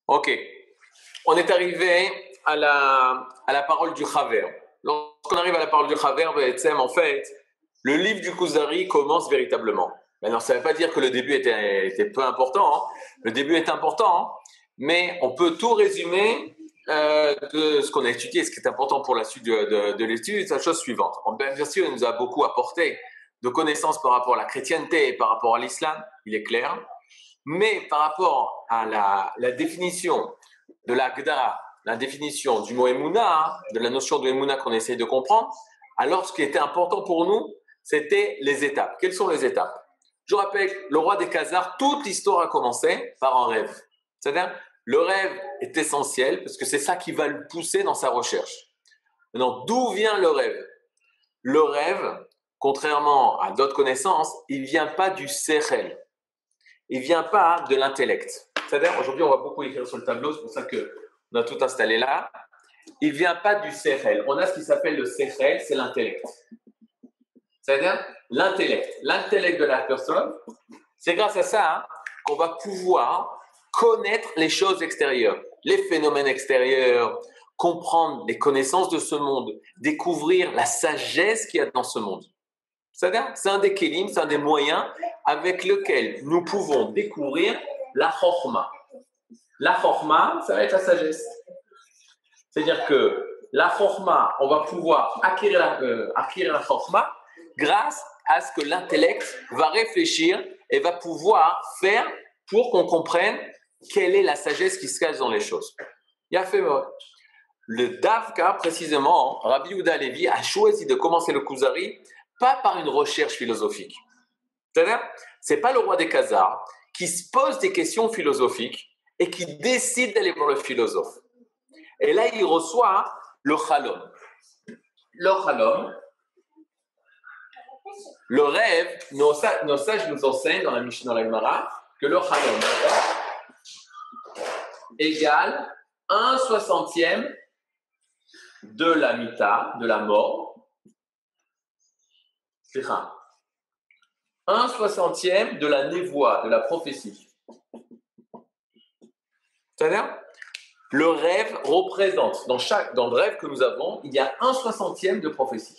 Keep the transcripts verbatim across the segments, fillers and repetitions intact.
Ok, on est arrivé à la, à la parole du Chaver. Lorsqu'on arrive à la parole du Chaver, en fait, le livre du Kuzari commence véritablement. Maintenant, ça ne veut pas dire que le début était, était peu important. Hein. Le début est important, hein. Mais on peut tout résumer euh, de ce qu'on a étudié. Ce qui est important pour la suite de, de, de l'étude, c'est la chose suivante. Bien sûr, il nous a beaucoup apporté de connaissances par rapport à la chrétienté et par rapport à l'islam, il est clair. Mais par rapport à la, la définition de la Gdara, la définition du mot Emouna, de la notion de Emouna qu'on essaie de comprendre, alors ce qui était important pour nous, c'était les étapes. Quelles sont les étapes? Je rappelle, le roi des Khazars, toute l'histoire a commencé par un rêve. C'est-à-dire, le rêve est essentiel parce que c'est ça qui va le pousser dans sa recherche. Maintenant, d'où vient le rêve? Le rêve, contrairement à d'autres connaissances, il ne vient pas du Sechel. Il ne vient pas de l'intellect. C'est-à-dire, aujourd'hui, on va beaucoup écrire sur le tableau, c'est pour ça qu'on a tout installé là. Il ne vient pas du Sechel. On a ce qui s'appelle le Sechel, c'est l'intellect. C'est-à-dire, l'intellect. L'intellect de la personne, c'est grâce à ça hein, qu'on va pouvoir connaître les choses extérieures, les phénomènes extérieurs, comprendre les connaissances de ce monde, découvrir la sagesse qu'il y a dans ce monde. C'est-à-dire, c'est un des kélim, c'est un des moyens avec lequel nous pouvons découvrir la chorma. La chorma, ça va être la sagesse. C'est-à-dire que la chorma, on va pouvoir acquérir la, euh, acquérir la chorma grâce à ce que l'intellect va réfléchir et va pouvoir faire pour qu'on comprenne quelle est la sagesse qui se cache dans les choses. Il a fait le Davka, précisément, Rabbi Yehuda Halevi a choisi de commencer le Kuzari pas par une recherche philosophique. C'est-à-dire, ce n'est pas le roi des Khazars qui se pose des questions philosophiques et qui décide d'aller voir le philosophe. Et là, il reçoit le Chalom. Le Chalom, le rêve, nos, nos sages nous enseignent dans la Mishnah, dans la Gemara, que le Chalom égale un soixantième de la mita, de la mort. C'est ça. Un soixantième de la névoie, de la prophétie. C'est-à-dire, le rêve représente, dans, chaque, dans le rêve que nous avons, il y a un soixantième de prophétie.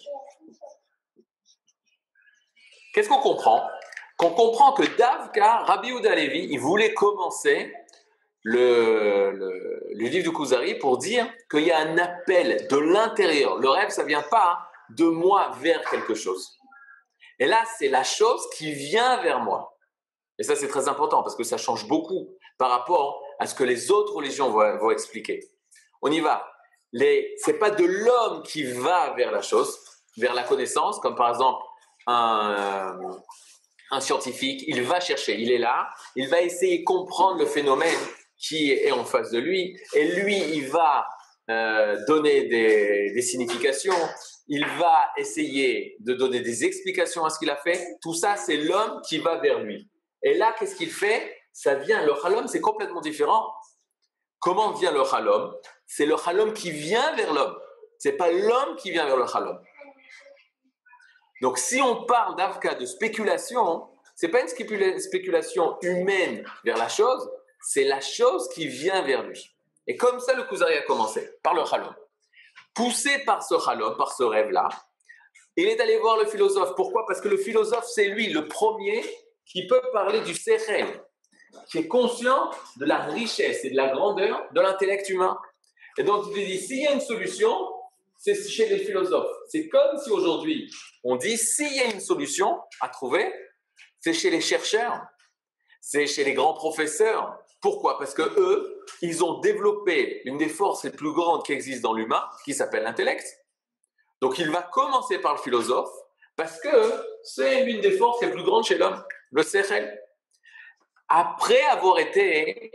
Qu'est-ce qu'on comprend? Qu'on comprend que Davka, Rabbi Yehuda Halevi, il voulait commencer le, le, le livre du Kuzari pour dire qu'il y a un appel de l'intérieur. Le rêve, ça ne vient pas de moi vers quelque chose. Et là, c'est la chose qui vient vers moi. Et ça, c'est très important parce que ça change beaucoup par rapport à ce que les autres religions vont, vont expliquer. On y va. Les, c'est pas de l'homme qui va vers la chose, vers la connaissance, comme par exemple un, un scientifique, il va chercher, il est là, il va essayer de comprendre le phénomène qui est en face de lui, et lui, il va euh, donner des, des significations, il va essayer de donner des explications à ce qu'il a fait. Tout ça, c'est l'homme qui va vers lui. Et là, qu'est-ce qu'il fait? Ça vient, le Chalom, c'est complètement différent. Comment vient le Chalom? C'est le Chalom qui vient vers l'homme. Ce n'est pas l'homme qui vient vers le Chalom. Donc, si on parle d'Avka, de spéculation, ce n'est pas une spéculation humaine vers la chose, c'est la chose qui vient vers lui. Et comme ça, le Kuzari a commencé, par le Chalom. Poussé par ce Chalom, par ce rêve-là, il est allé voir le philosophe. Pourquoi? Parce que le philosophe, c'est lui, le premier, qui peut parler du Sechel, qui est conscient de la richesse et de la grandeur de l'intellect humain. Et donc, il dit, s'il y a une solution, c'est chez les philosophes. C'est comme si aujourd'hui, on dit, s'il y a une solution à trouver, c'est chez les chercheurs, c'est chez les grands professeurs. Pourquoi? Parce que eux, ils ont développé une des forces les plus grandes qui existent dans l'humain, qui s'appelle l'intellect. Donc, il va commencer par le philosophe, parce que c'est l'une des forces les plus grandes chez l'homme, le Sechel. Après avoir été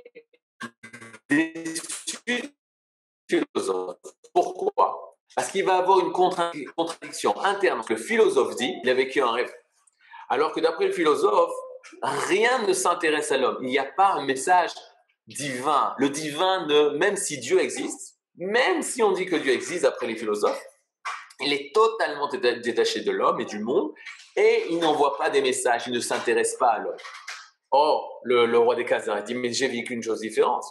déçu philosophe. Pourquoi? Parce qu'il va avoir une contradiction interne. Le philosophe dit, il a vécu un rêve. Alors que d'après le philosophe, rien ne s'intéresse à l'homme. Il n'y a pas un message divin. Le divin, ne, même si Dieu existe, même si on dit que Dieu existe d'après les philosophes, il est totalement détaché de l'homme et du monde et il n'envoie pas des messages, il ne s'intéresse pas à l'homme. Or, le, le roi des Khazars dit, mais j'ai vécu une chose différente.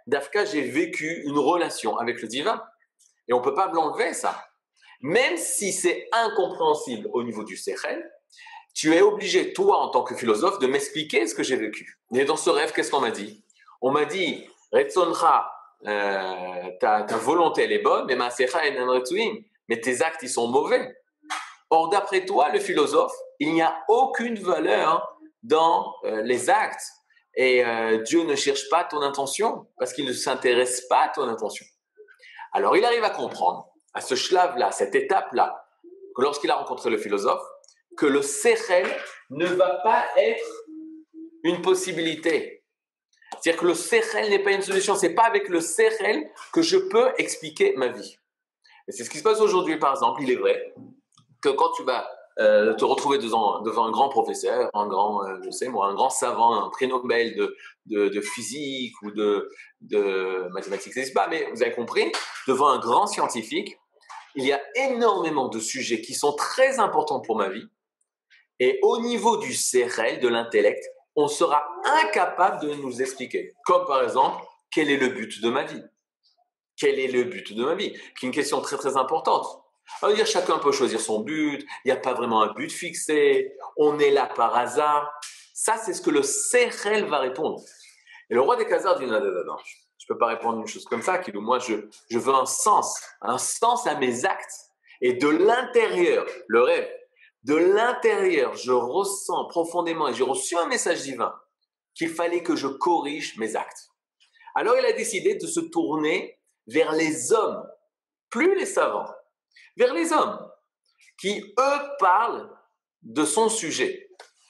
Dafka, j'ai vécu une relation avec le divin. Et on ne peut pas me l'enlever, ça. Même si c'est incompréhensible au niveau du Sechel, tu es obligé, toi, en tant que philosophe, de m'expliquer ce que j'ai vécu. Et dans ce rêve, qu'est-ce qu'on m'a dit? On m'a dit, Retzoncha, euh, ta, ta volonté, elle est bonne, mais Maasecha en retsuim, mais tes actes, ils sont mauvais. Or, d'après toi, le philosophe, il n'y a aucune valeur dans euh, les actes. Et euh, Dieu ne cherche pas ton intention, parce qu'il ne s'intéresse pas à ton intention. Alors, il arrive à comprendre, à ce shlav-là, cette étape-là, que lorsqu'il a rencontré le philosophe, que le sechel ne va pas être une possibilité. C'est-à-dire que le sechel n'est pas une solution. C'est pas avec le sechel que je peux expliquer ma vie. Et c'est ce qui se passe aujourd'hui, par exemple. Il est vrai que quand tu vas euh, te retrouver devant, devant un grand professeur, un grand, euh, je sais moi, un grand savant, un prix Nobel de, de, de physique ou de, de mathématiques, c'est pas, mais vous avez compris, devant un grand scientifique, il y a énormément de sujets qui sont très importants pour ma vie. Et au niveau du sechel, de l'intellect, on sera incapable de nous expliquer. Comme par exemple, quel est le but de ma vie? Quel est le but de ma vie? Qui est une question très très importante. On va dire chacun peut choisir son but, il n'y a pas vraiment un but fixé, on est là par hasard. Ça, c'est ce que le sechel va répondre. Et le roi des Khazars dit non, non, non, non, je ne peux pas répondre une chose comme ça, qui moi je, je veux un sens, un sens à mes actes. Et de l'intérieur, le rêve, de l'intérieur, je ressens profondément et j'ai reçu un message divin qu'il fallait que je corrige mes actes. Alors il a décidé de se tourner vers les hommes, plus les savants, vers les hommes qui, eux, parlent de son sujet.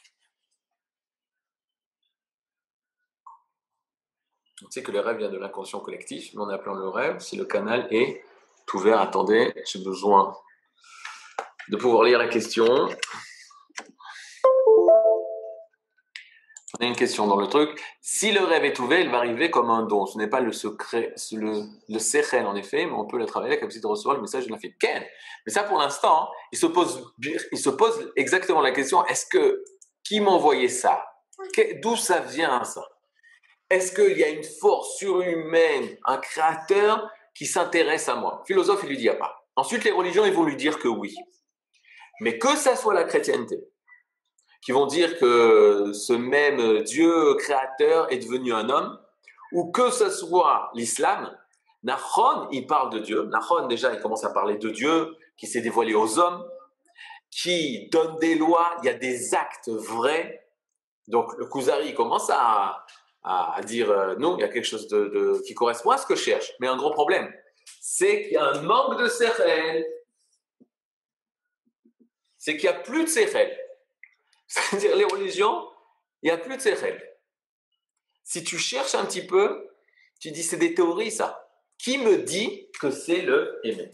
On sait que le rêve vient de l'inconscient collectif, mais on appelle le rêve si le canal est ouvert. Attendez, j'ai besoin de pouvoir lire la question. On a une question dans le truc. Si le rêve est ouvert, il va arriver comme un don. Ce n'est pas le secret, le, le sechel en effet, mais on peut le travailler comme si de recevoir le message de la fille. Ken. Mais ça, pour l'instant, il se pose, il se pose exactement la question, est-ce que, qui m'a envoyé ça? D'où ça vient, ça? Est-ce qu'il y a une force surhumaine, un créateur qui s'intéresse à moi? Le philosophe, il lui dit pas. Ensuite, les religions, ils vont lui dire que oui. Mais que ça soit la chrétienté, qui vont dire que ce même Dieu créateur est devenu un homme, ou que ce soit l'islam, Nahon, il parle de Dieu. Nahon, déjà, il commence à parler de Dieu, qui s'est dévoilé aux hommes, qui donne des lois, il y a des actes vrais. Donc, le Kuzari, il commence à, à, à dire euh, non, il y a quelque chose de, de, qui correspond à ce que je cherche. Mais un gros problème, c'est qu'il y a un manque de sechel. C'est qu'il n'y a plus de sechel. C'est-à-dire, les religions, il n'y a plus de sechel. Si tu cherches un petit peu, tu dis c'est des théories, ça. Qui me dit que c'est le Emet?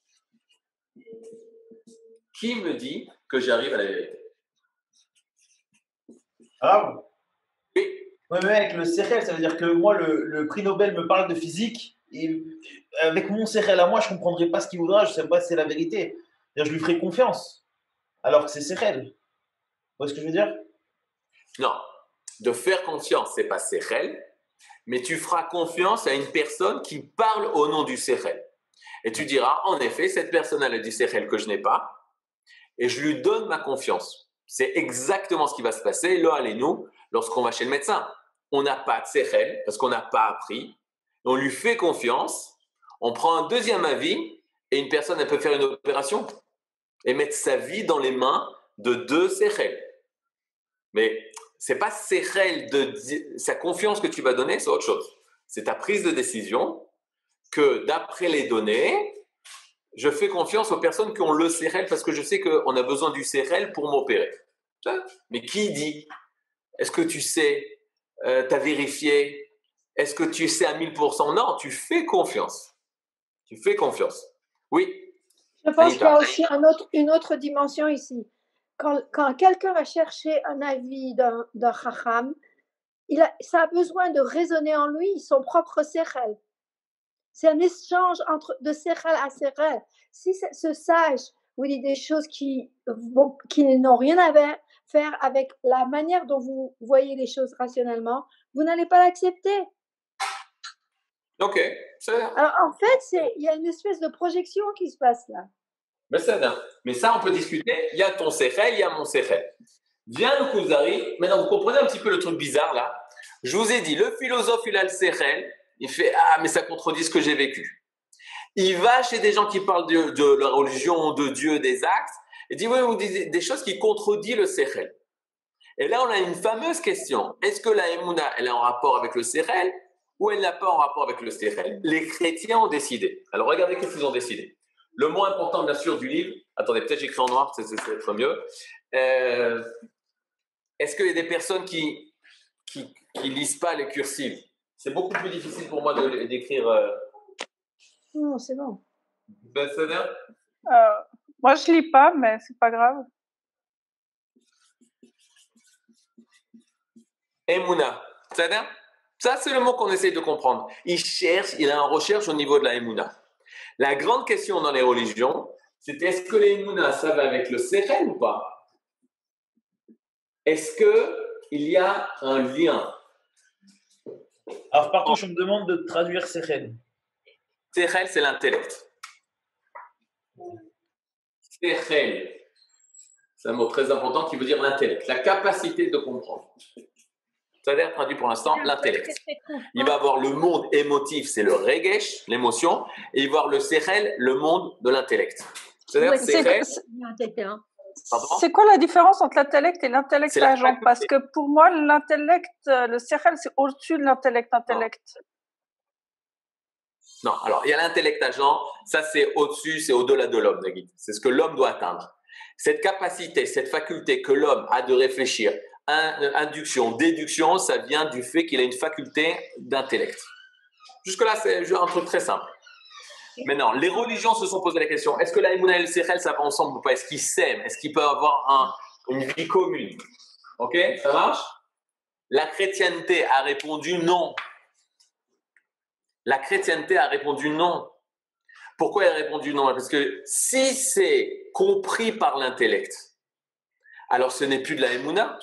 Qui me dit que j'arrive à la vérité? Ah oui. Ouais, mais avec le sechel, ça veut dire que moi, le, le prix Nobel me parle de physique, et avec mon sechel à moi, je ne comprendrai pas ce qu'il voudra, je ne sais pas si c'est la vérité. Je lui ferai confiance, alors que c'est sechel. Vous voyez ce que je veux dire? Non. De faire confiance, ce n'est pas sechel, mais tu feras confiance à une personne qui parle au nom du sechel. Et tu diras, en effet, cette personne a du sechel que je n'ai pas, et je lui donne ma confiance. C'est exactement ce qui va se passer, là, allez-nous, lorsqu'on va chez le médecin. On n'a pas de sechel, parce qu'on n'a pas appris, on lui fait confiance, on prend un deuxième avis, et une personne, elle peut faire une opération, et mettre sa vie dans les mains de deux sechel. Mais c'est pas sechel de sa confiance que tu vas donner, c'est autre chose. C'est ta prise de décision que d'après les données, je fais confiance aux personnes qui ont le sechel parce que je sais qu'on a besoin du sechel pour m'opérer. Mais qui dit? Est-ce que tu sais? euh, Tu as vérifié? Est-ce que tu sais à mille pour cent? Non, tu fais confiance. Tu fais confiance. Oui. Je pense qu'il y a aussi un autre, une autre dimension ici. Quand, quand quelqu'un va chercher un avis d'un, d'un chacham, il a, ça a besoin de résonner en lui son propre sechel. C'est un échange entre, de sechel à sechel. Si ce sage vous dit des choses qui, bon, qui n'ont rien à faire avec la manière dont vous voyez les choses rationnellement, vous n'allez pas l'accepter. Ok, c'est bien. Alors, en fait, c'est- il y a une espèce de projection qui se passe là. Mais c'est bien. Mais ça, on peut discuter. Il y a ton sechel, il y a mon sechel. Vient le Kuzari. Maintenant, vous comprenez un petit peu le truc bizarre là. Je vous ai dit, le philosophe, il a le sechel. Il fait ah, mais ça contredit ce que j'ai vécu. Il va chez des gens qui parlent de, de la religion, de Dieu, des actes. Il dit oui, vous dites des choses qui contredisent le sechel. Et là, on a une fameuse question. Est-ce que la Emouna, elle est en rapport avec le sechel ou elle n'a pas en rapport avec le sechel? Les chrétiens ont décidé. Alors, regardez qu'est-ce qu'ils ont décidé. Le mot important, bien sûr, du livre. Attendez, peut-être j'écris en noir, ça va être mieux. Euh, est-ce qu'il y a des personnes qui qui, qui lisent pas les cursives? C'est beaucoup plus difficile pour moi de, d'écrire. Euh... Non, c'est bon. Ben, c'est bien. Euh, moi, je lis pas, mais c'est pas grave. Emouna. C'est bien. Ça, c'est le mot qu'on essaye de comprendre. Il cherche, il a une recherche au niveau de la Emouna. La grande question dans les religions, c'est est-ce que les Emouna, ça va avec le sechel ou pas? Est-ce qu'il y a un lien? Alors, par contre, je me demande de traduire sechel. Sechel, c'est l'intellect. Sechel, c'est un mot très important qui veut dire l'intellect, la capacité de comprendre. Ça a l'air traduit pour l'instant l'intellect. Il va avoir le monde émotif, c'est le regesh, l'émotion, et il va avoir le sechel, le monde de l'intellect. C'est-à-dire Ouais, c'est- sechel. c'est- C'est quoi la différence entre l'intellect et l'intellect C'est la agent? faculté. Parce que pour moi, l'intellect, euh, le sechel, c'est au-dessus de l'intellect intellect. Non, alors il y a l'intellect agent, ça c'est au-dessus, c'est au-delà de l'homme, Nagui. C'est ce que l'homme doit atteindre. Cette capacité, cette faculté que l'homme a de réfléchir, in- induction, déduction, ça vient du fait qu'il a une faculté d'intellect. Jusque-là, c'est un truc très simple. Maintenant, les religions se sont posé la question, est-ce que la Emouna et le Sechel, ça va ensemble ou pas? Est-ce qu'ils s'aiment? Est-ce qu'ils peuvent avoir un, une vie commune? Ok, ça marche? La chrétienté a répondu non. La chrétienté a répondu non. Pourquoi elle a répondu non? Parce que si c'est compris par l'intellect, alors ce n'est plus de la Emouna.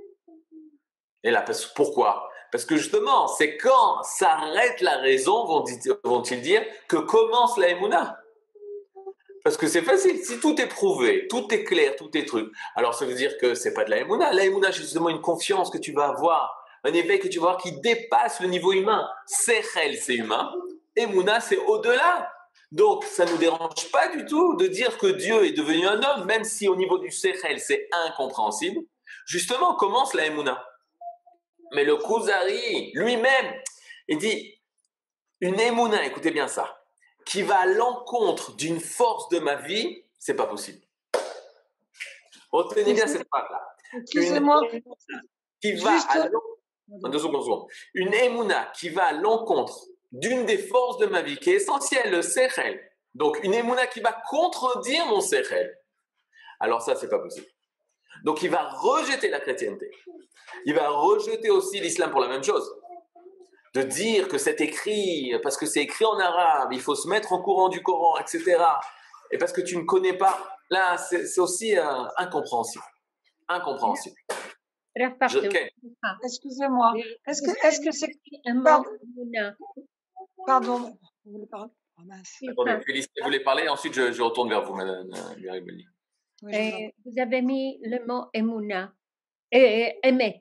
Et là, parce, pourquoi? Parce que justement, c'est quand s'arrête la raison, vont-ils vont dire, que commence la Emouna. Parce que c'est facile, si tout est prouvé, tout est clair, tout est truc, alors ça veut dire que c'est pas de la Emouna. La Emouna, c'est justement une confiance que tu vas avoir, un éveil que tu vas avoir qui dépasse le niveau humain. Sechel, c'est humain. Emouna, c'est au-delà. Donc, ça ne nous dérange pas du tout de dire que Dieu est devenu un homme, même si au niveau du Sechel, c'est incompréhensible. Justement, commence la Emouna. Mais le Kuzari, lui-même, il dit, une Emouna, écoutez bien ça, qui va à l'encontre d'une force de ma vie, c'est pas possible. Retenez bien cette phrase-là. Excusez-moi. Qui va Juste- à l'encontre, deux secondes, deux secondes. Une Emouna qui va à l'encontre d'une des forces de ma vie qui est essentielle, le Sechel. Donc une Emouna qui va contredire mon Sechel. Alors ça, c'est pas possible. Donc il va rejeter la chrétienté. Il va rejeter aussi l'islam pour la même chose. De dire que c'est écrit, parce que c'est écrit en arabe, il faut se mettre au courant du Coran, et cetera. Et parce que tu ne connais pas, là, c'est, c'est aussi euh, incompréhensible. Incompréhensible. Je, okay. Excusez-moi. Est-ce que, est-ce que c'est. un Pardon. mot Pardon. Vous voulez parler? Oh, mince. Attendez, Félicité voulait parler, et ensuite je, je retourne vers vous, Madame Garibelli. Oui, je vous en- Et vous avez mis le mot Emouna et Emet.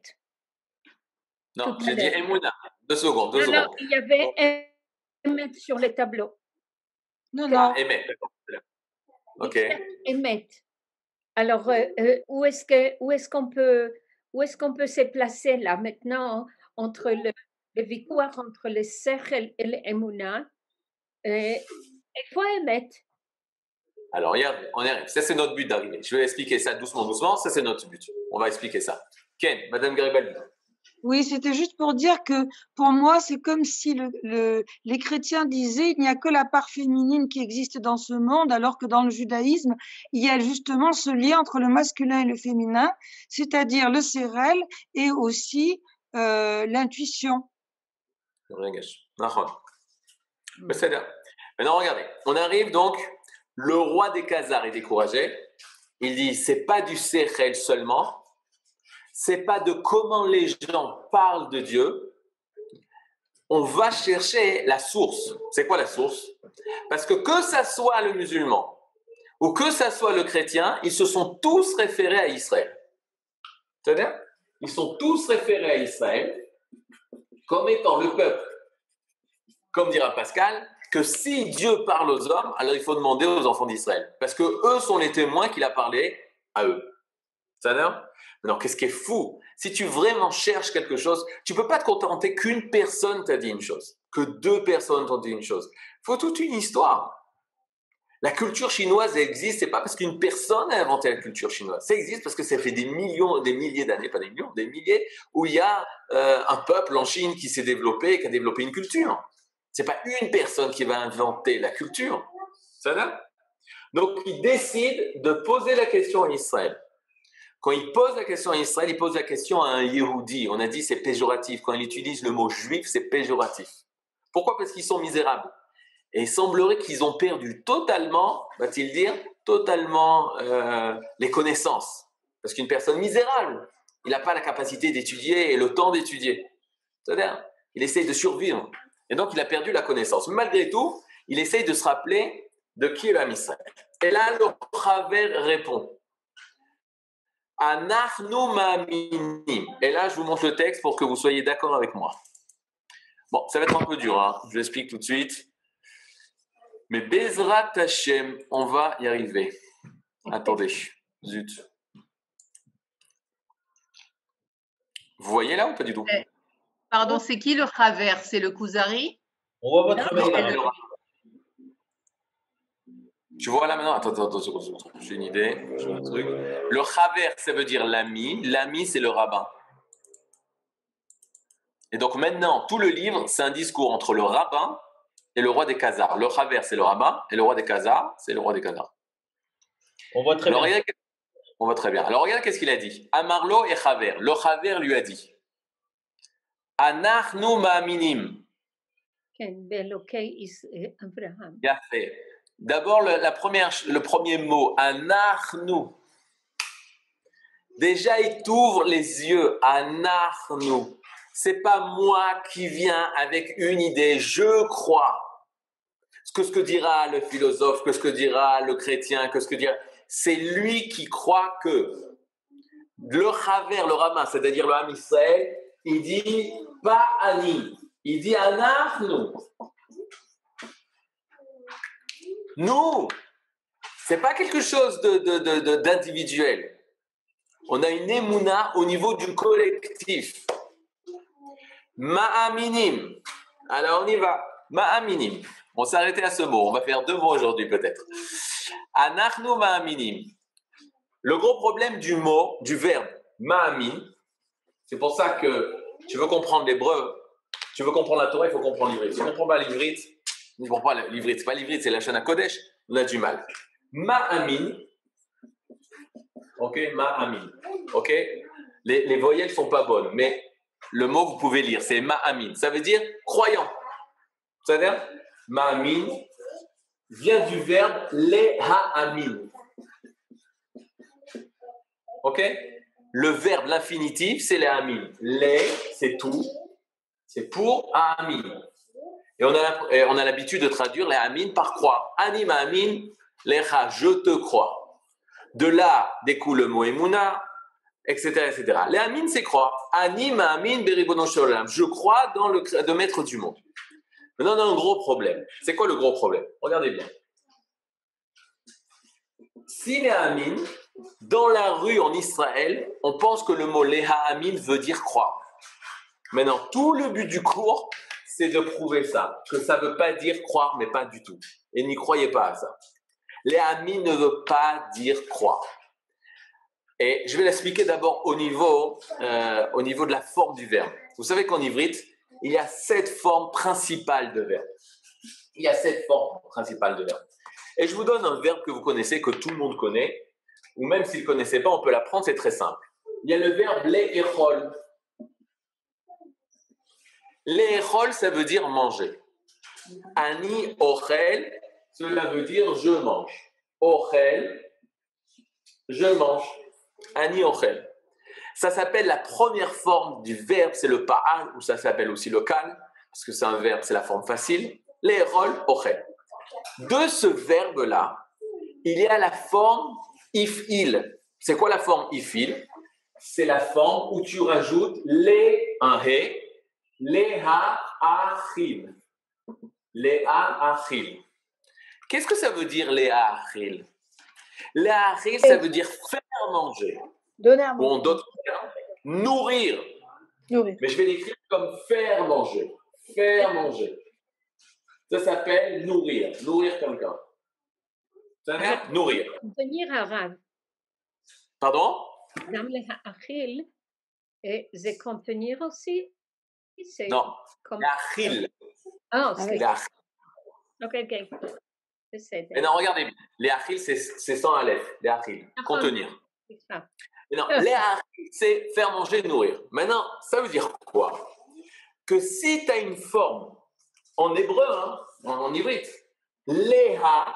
Non, Tout à j'ai dit l'heure. Emouna. Deux secondes, deux Non, non, secondes. il y avait Emet sur les tableaux. Non, Ah, non. Aimé, d'accord. c'est là. Ok. Emet. Alors, euh, euh, où est-ce que, où est-ce qu'on peut, où est-ce qu'on peut se placer là maintenant entre le, le victoire entre le Sechel et le Emouna? Et il faut Emet. Alors, regarde, on y arrive. Ça, c'est notre but d'arriver. Je vais expliquer ça doucement, doucement. Ça, c'est notre but. On va expliquer ça. Ken, Madame Garibaldi. Oui, c'était juste pour dire que pour moi, c'est comme si le, le, les chrétiens disaient il n'y a que la part féminine qui existe dans ce monde, alors que dans le judaïsme, il y a justement ce lien entre le masculin et le féminin, c'est-à-dire le sérel et aussi euh, l'intuition. Rien gâche. Mais c'est là. Maintenant, regardez. On arrive donc. Le roi des Khazars est découragé. Il dit c'est pas du Sechel seulement. C'est pas de comment les gens parlent de Dieu. on va chercher la source. C'est quoi la source? Parce que que ça soit le musulman ou que ça soit le chrétien, ils se sont tous référés à Israël. C'est-à-dire, ils sont tous référés à Israël comme étant le peuple, comme dira Pascal, que si Dieu parle aux hommes, alors il faut demander aux enfants d'Israël. Parce que eux sont les témoins qu'il a parlé à eux. C'est-à-dire, alors qu'est-ce qui est fou? Si tu vraiment cherches quelque chose, tu ne peux pas te contenter qu'une personne t'a dit une chose, que deux personnes t'ont dit une chose. Il faut toute une histoire. La culture chinoise existe, c'est pas parce qu'une personne a inventé la culture chinoise. Ça existe parce que ça fait des millions, des milliers d'années, pas des millions, des milliers, où il y a euh, un peuple en Chine qui s'est développé, qui a développé une culture. C'est pas une personne qui va inventer la culture. Ça va? Donc, il décide de poser la question à Israël. Quand il pose la question à Israël, il pose la question à un Yehudi. On a dit c'est péjoratif. Quand il utilise le mot juif, c'est péjoratif. Pourquoi? Parce qu'ils sont misérables. Et il semblerait qu'ils ont perdu totalement, va-t-il dire, totalement euh, les connaissances. Parce qu'une personne misérable, il n'a pas la capacité d'étudier et le temps d'étudier. C'est-à-dire, il essaye de survivre. Et donc, il a perdu la connaissance. Mais malgré tout, il essaye de se rappeler de qui est l'âme Israël. Et là, le Chaver répond. Anachnu ma'aminim. Et là, je vous montre le texte pour que vous soyez d'accord avec moi. Bon, ça va être un peu dur, hein. Je l'explique tout de suite. Mais Bezrat Hashem, on va y arriver. Attendez, zut. Vous voyez là ou pas du tout? Pardon, c'est qui le Chaver? C'est le Kuzari? On voit votre mail là. Le... Tu vois là maintenant? Attends, attends, attends, j'ai une idée. J'ai un truc. Le Chaver, ça veut dire l'ami. L'ami, c'est le rabbin. Et donc maintenant, tout le livre, c'est un discours entre le rabbin et le roi des Khazars. Le Chaver, c'est le rabbin, et le roi des Khazars, c'est le roi des Khazars. On voit très Alors, bien. regarde, on voit très bien. Alors, regarde qu'est-ce qu'il a dit. Amarlo et Chaver. Le Chaver lui a dit Anachnu ma'aminim. D'abord, le, la première, le premier mot, Anachnu. Déjà, il t'ouvre les yeux. Anachnu. C'est pas moi qui viens avec une idée. Je crois. Que ce que dira le philosophe, que ce que dira le chrétien, que ce que dira... C'est lui qui croit que le Chaver, le rabbin, c'est-à-dire le Ham Israël, il dit pas Ani, il dit Anachnu. Nous, c'est pas quelque chose de, de, de, de, d'individuel. On a une émouna au niveau du collectif. Ma'aminim. Alors on y va. Ma'aminim. On s'est arrêté à ce mot. On va faire deux mots aujourd'hui peut-être. Anachnu ma'aminim. Le gros problème du mot, du verbe ma'amin, c'est pour ça que tu veux comprendre l'hébreu, tu veux comprendre la Torah, il faut comprendre l'ivrit. Si tu ne comprends pas l'ivrit, tu ne comprends pas l'ivrit. C'est pas l'ivrit, c'est la Shana Kodesh. On a du mal. Ma'amin. Ok, ma'amin. Ok. Les, les voyelles sont pas bonnes, mais le mot vous pouvez lire, c'est ma'amin. Ça veut dire croyant. C'est-à-dire Ma'amin vient du verbe le'ha'amin. Ok? Le verbe, l'infinitif, c'est le'ha'amin. Le, c'est tout. C'est pour ha'amin. Et on a, et on a l'habitude de traduire le'ha'amin par croire. Ani ma'amin, le'ha, je te crois. De là découle le mot emuna, et cetera, et cetera. Le'ha'amin, c'est croire. Ani ma'amin beribono shel olam. Je crois dans le, le maître du monde. Maintenant, on a un gros problème. C'est quoi le gros problème? Regardez bien. Si Léhamin, dans la rue en Israël, on pense que le mot Léhamin veut dire croire. Maintenant, tout le but du cours, c'est de prouver ça, que ça ne veut pas dire croire, mais pas du tout. Et n'y croyez pas à ça. Léhamin ne veut pas dire croire. Et je vais l'expliquer d'abord au niveau, euh, au niveau de la forme du verbe. Vous savez qu'en ivrite, il y a sept formes principales de verbe. Il y a sept formes principales de verbe. Et je vous donne un verbe que vous connaissez, que tout le monde connaît, ou même s'il ne le connaissait pas, on peut l'apprendre, c'est très simple. Il y a le verbe le'echol. Le'echol, ça veut dire manger. Ani ochel, cela veut dire je mange. Ochel, je mange. Ani ochel. Ça s'appelle la première forme du verbe, c'est le pa'al, ou ça s'appelle aussi le kal, parce que c'est un verbe, c'est la forme facile, le'erol ochel. De ce verbe-là, il y a la forme if-il. C'est quoi la forme if-il? C'est la forme où tu rajoutes les, un he, les ha-achil. Les ha-achil. Qu'est-ce que ça veut dire les ha-achil? Les ha-achil, ça veut dire faire manger. Donner à Ou en manger. d'autres termes, nourrir. Nourrir. Mais je vais l'écrire comme faire manger. Faire manger. Ça s'appelle nourrir. Nourrir quelqu'un. Ça veut dire nourrir. contenir הרב, Pardon? גם להאכיל, אה, זה contenir aussi? C'est Non. comme... L'achil. Ah, Ah c'est... oui. L'achil. Ok, ok. בסדר. Mais non, regardez bien. Les achil, c'est, c'est sans aleph. Les achil. Contenir. סליחה. Mais non, les achil, c'est faire manger, nourrir. Maintenant, ça veut dire quoi? Que si tu as une forme en hébreu, hein, en, en ivrite, les ha,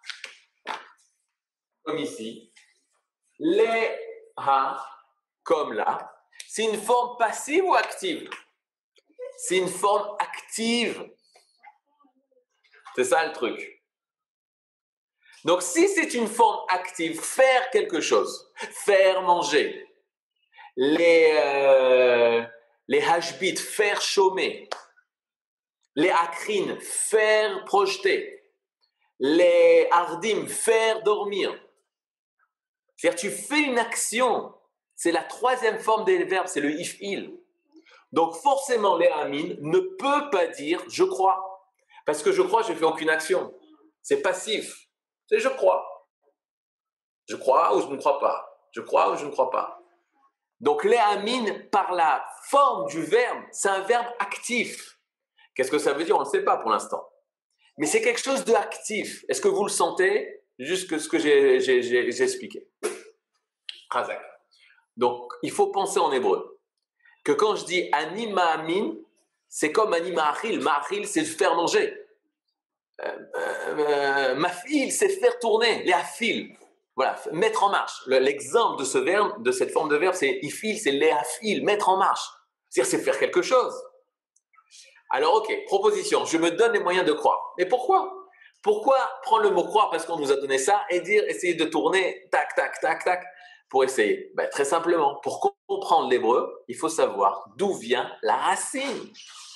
comme ici, les ha, comme là, c'est une forme passive ou active? C'est une forme active. C'est ça le truc. Donc, si c'est une forme active, faire quelque chose, faire manger, les, euh, les hashbit, faire chômer, les akrines, faire projeter, les hardim, faire dormir. C'est-à-dire, tu fais une action. C'est la troisième forme des verbes, c'est le if-il. Donc, forcément, les amin ne peut pas dire je crois. Parce que je crois, je ne fais aucune action. C'est passif. C'est je crois. Je crois ou je ne crois pas. Je crois ou je ne crois pas. Donc, les amin, par la forme du verbe, c'est un verbe actif. Qu'est-ce que ça veut dire? On ne sait pas pour l'instant. Mais c'est quelque chose d'actif. Est-ce que vous le sentez? Juste que ce que j'ai, j'ai, j'ai, j'ai expliqué. Khazak. Donc, il faut penser en hébreu. Que quand je dis ani ma'amin, c'est comme ani ma'achil. Ma'achil, c'est faire manger. Euh, euh, mafil, c'est faire tourner. Les afil. Voilà, mettre en marche. Le, l'exemple de ce verbe, de cette forme de verbe, c'est ifil, c'est les afil, mettre en marche. C'est-à-dire, c'est faire quelque chose. Alors, ok, proposition, je me donne les moyens de croire. Mais pourquoi? Pourquoi prendre le mot croire parce qu'on nous a donné ça et dire, essayer de tourner, tac, tac, tac, tac, pour essayer? Ben, très simplement, pour comprendre l'hébreu, il faut savoir d'où vient la racine.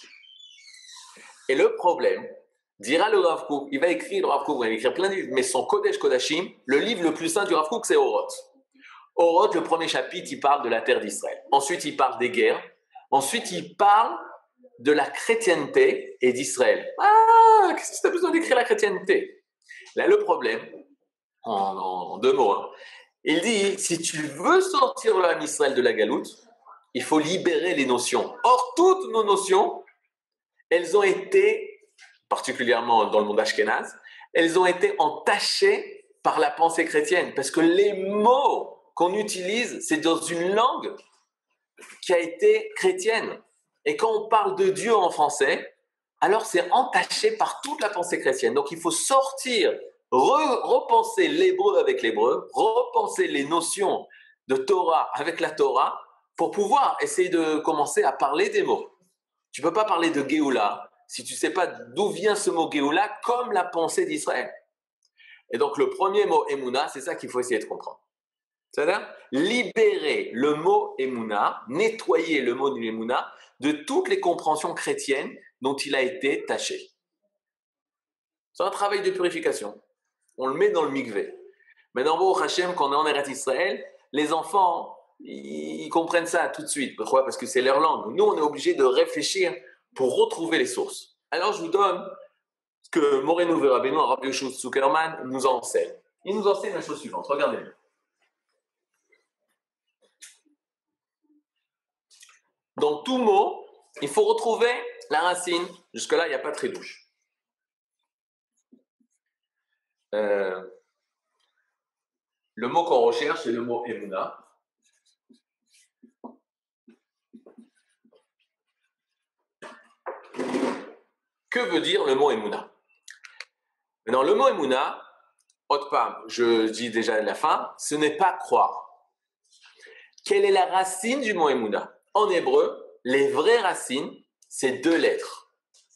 Et le problème, dira le Rav Kook, il va écrire, le Rav Kook, il va écrire plein de livres, mais son Kodesh Kodashim, le livre le plus saint du Rav Kook, c'est Oroth. Oroth, le premier chapitre, il parle de la terre d'Israël. Ensuite, il parle des guerres. Ensuite, il parle de la chrétienté et d'Israël. Ah, qu'est-ce que tu as besoin d'écrire la chrétienté? Là, le problème, en, en deux mots, hein, il dit, si tu veux sortir le Ham Israël de la galoute, il faut libérer les notions. Or, toutes nos notions, elles ont été, particulièrement dans le monde ashkénaze, elles ont été entachées par la pensée chrétienne. Parce que les mots qu'on utilise, c'est dans une langue qui a été chrétienne. Et quand on parle de Dieu en français, alors c'est entaché par toute la pensée chrétienne. Donc il faut sortir, re- repenser l'hébreu avec l'hébreu, repenser les notions de Torah avec la Torah, pour pouvoir essayer de commencer à parler des mots. Tu ne peux pas parler de Géoula si tu ne sais pas d'où vient ce mot Géoula, comme la pensée d'Israël. Et donc le premier mot Emouna, c'est ça qu'il faut essayer de comprendre. C'est-à-dire libérer le mot Emouna, nettoyer le mot Emouna de toutes les compréhensions chrétiennes dont il a été taché. C'est un travail de purification. On le met dans le mikvé. Maintenant, Baruch Hashem, quand on est en Eretz Israël, les enfants, ils comprennent ça tout de suite. Pourquoi? Parce que c'est leur langue. Nous, on est obligé de réfléchir pour retrouver les sources. Alors, je vous donne ce que Moreno Verabeno, Rabbi Yoshua Zuckerman, nous enseigne. Il nous enseigne la chose suivante. Regardez-le. Dans tout mot, il faut retrouver la racine. Jusque-là, il n'y a pas de trédouche. Euh, le mot qu'on recherche, c'est le mot Emouna. Que veut dire le mot Emouna? Maintenant, le mot Emouna, autre part, je dis déjà à la fin, ce n'est pas croire. Quelle est la racine du mot Emouna? En hébreu, les vraies racines, c'est deux lettres.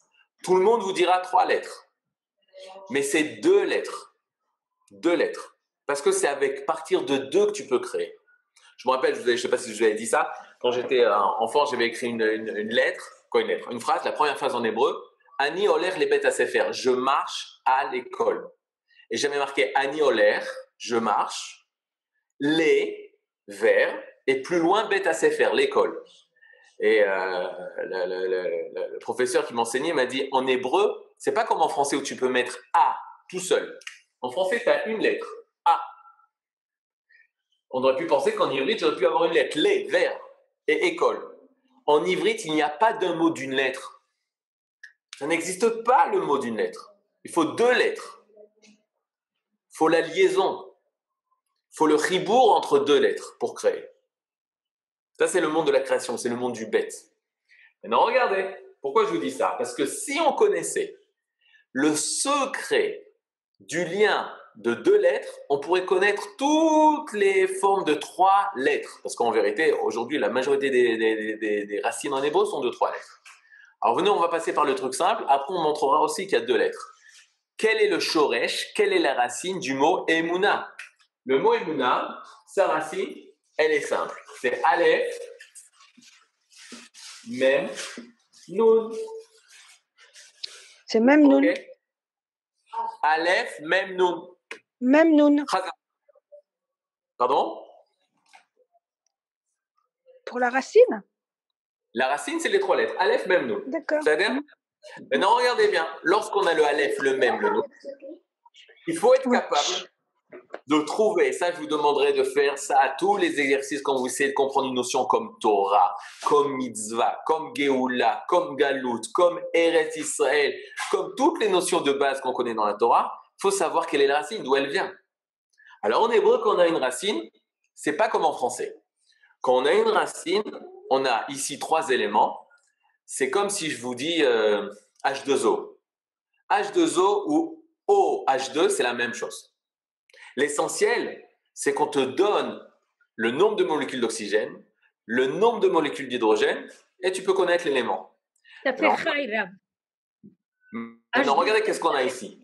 Tout le monde vous dira trois lettres. Mais c'est deux lettres. Deux lettres. Parce que c'est avec partir de deux que tu peux créer. Je me rappelle, je ne sais pas si je vous avais dit ça, quand j'étais enfant, j'avais écrit une, une, une lettre, quoi une lettre, une phrase, la première phrase en hébreu, Ani oler les bêtes à sefer, je marche à l'école. Et j'avais marqué Ani oler, je marche, les, vers, et plus loin bêtes à sefer, l'école. Et euh, le, le, le, le professeur qui m'enseignait m'a dit, en hébreu, c'est pas comme en français où tu peux mettre A tout seul. En français, tu as une lettre, A. On aurait pu penser qu'en ivrite, j'aurais pu avoir une lettre, les, vers et école. En ivrite, il n'y a pas d'un mot d'une lettre. Ça n'existe pas le mot d'une lettre. Il faut deux lettres. Il faut la liaison. Il faut le chibour entre deux lettres pour créer. Ça, c'est le monde de la création, c'est le monde du bête. Maintenant, regardez. Pourquoi je vous dis ça? Parce que si on connaissait le secret du lien de deux lettres, on pourrait connaître toutes les formes de trois lettres. Parce qu'en vérité, aujourd'hui, la majorité des, des, des, des racines en hébreu sont de trois lettres. Alors venez, on va passer par le truc simple. Après, on montrera aussi qu'il y a deux lettres. Quel est le shoresh? Quelle est la racine du mot Emouna? Le mot Emouna, sa racine, elle est simple. C'est Aleph, Mem, Nun. C'est même Nun. Okay. Aleph, Mem, Nun. Même Nun. Pardon? Pour la racine? La racine, c'est les trois lettres. Aleph, Mem, Nun. D'accord. C'est-à-dire? Maintenant, regardez bien. Lorsqu'on a le Aleph, le Mem, le Nun, il faut être capable de trouver, ça je vous demanderai de faire ça à tous les exercices quand vous essayez de comprendre une notion comme Torah, comme Mitzvah, comme Geoula, comme Galout, comme Eretz Israël, comme toutes les notions de base qu'on connaît dans la Torah, il faut savoir quelle est la racine, d'où elle vient. Alors en hébreu, quand on a une racine, c'est pas comme en français. Quand on a une racine, on a ici trois éléments. C'est comme si je vous dis euh, H deux O. H deux O ou O H deux, c'est la même chose. L'essentiel, c'est qu'on te donne le nombre de molécules d'oxygène, le nombre de molécules d'hydrogène, et tu peux connaître l'élément. Ça fait Khaïra. Maintenant, regardez qu'est-ce qu'on a ici.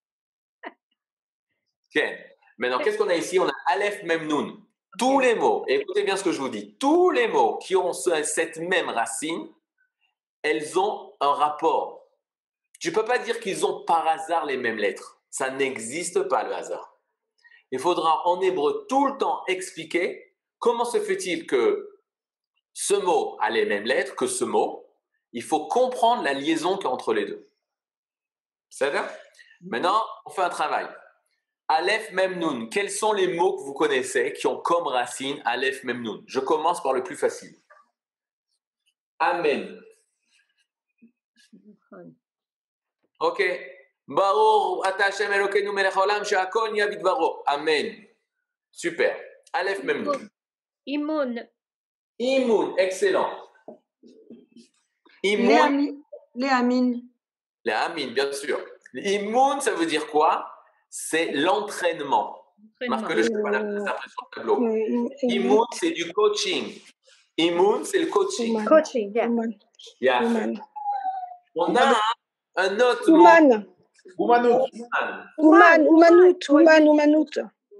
Okay. Maintenant, qu'est-ce qu'on a ici? On a Aleph, Mem, Nun. Tous les mots, et écoutez bien ce que je vous dis, tous les mots qui ont cette même racine, elles ont un rapport. Tu ne peux pas dire qu'ils ont par hasard les mêmes lettres. Ça n'existe pas, le hasard. Il faudra en hébreu tout le temps expliquer comment se fait-il que ce mot a les mêmes lettres que ce mot. Il faut comprendre la liaison qu'il y a entre les deux. C'est ça? Maintenant, on fait un travail. Aleph, Mem, Nun. Quels sont les mots que vous connaissez qui ont comme racine Aleph, Mem, Nun? Je commence par le plus facile. Amen. Ok. Baruch ata Hashem Elokeinu melech haolam she'akol nהיה bidvaro. Amen. Super. Aleph, Mem, Nun. Imoun. Imoun, excellent. Les Imoun. Amin. Les Amin. Les Amin, bien sûr. Imoun, ça veut dire quoi? C'est l'entraînement. Marque-le, je ne sais pas la ça après sur le tableau. Imoun, c'est du coaching. Imoun, c'est le coaching. Coaching, yeah. Yeah. Ouman. On a un, un autre mot. Ouman. Oumanout. Ouman. Oumanout. Ouman. Oumanout.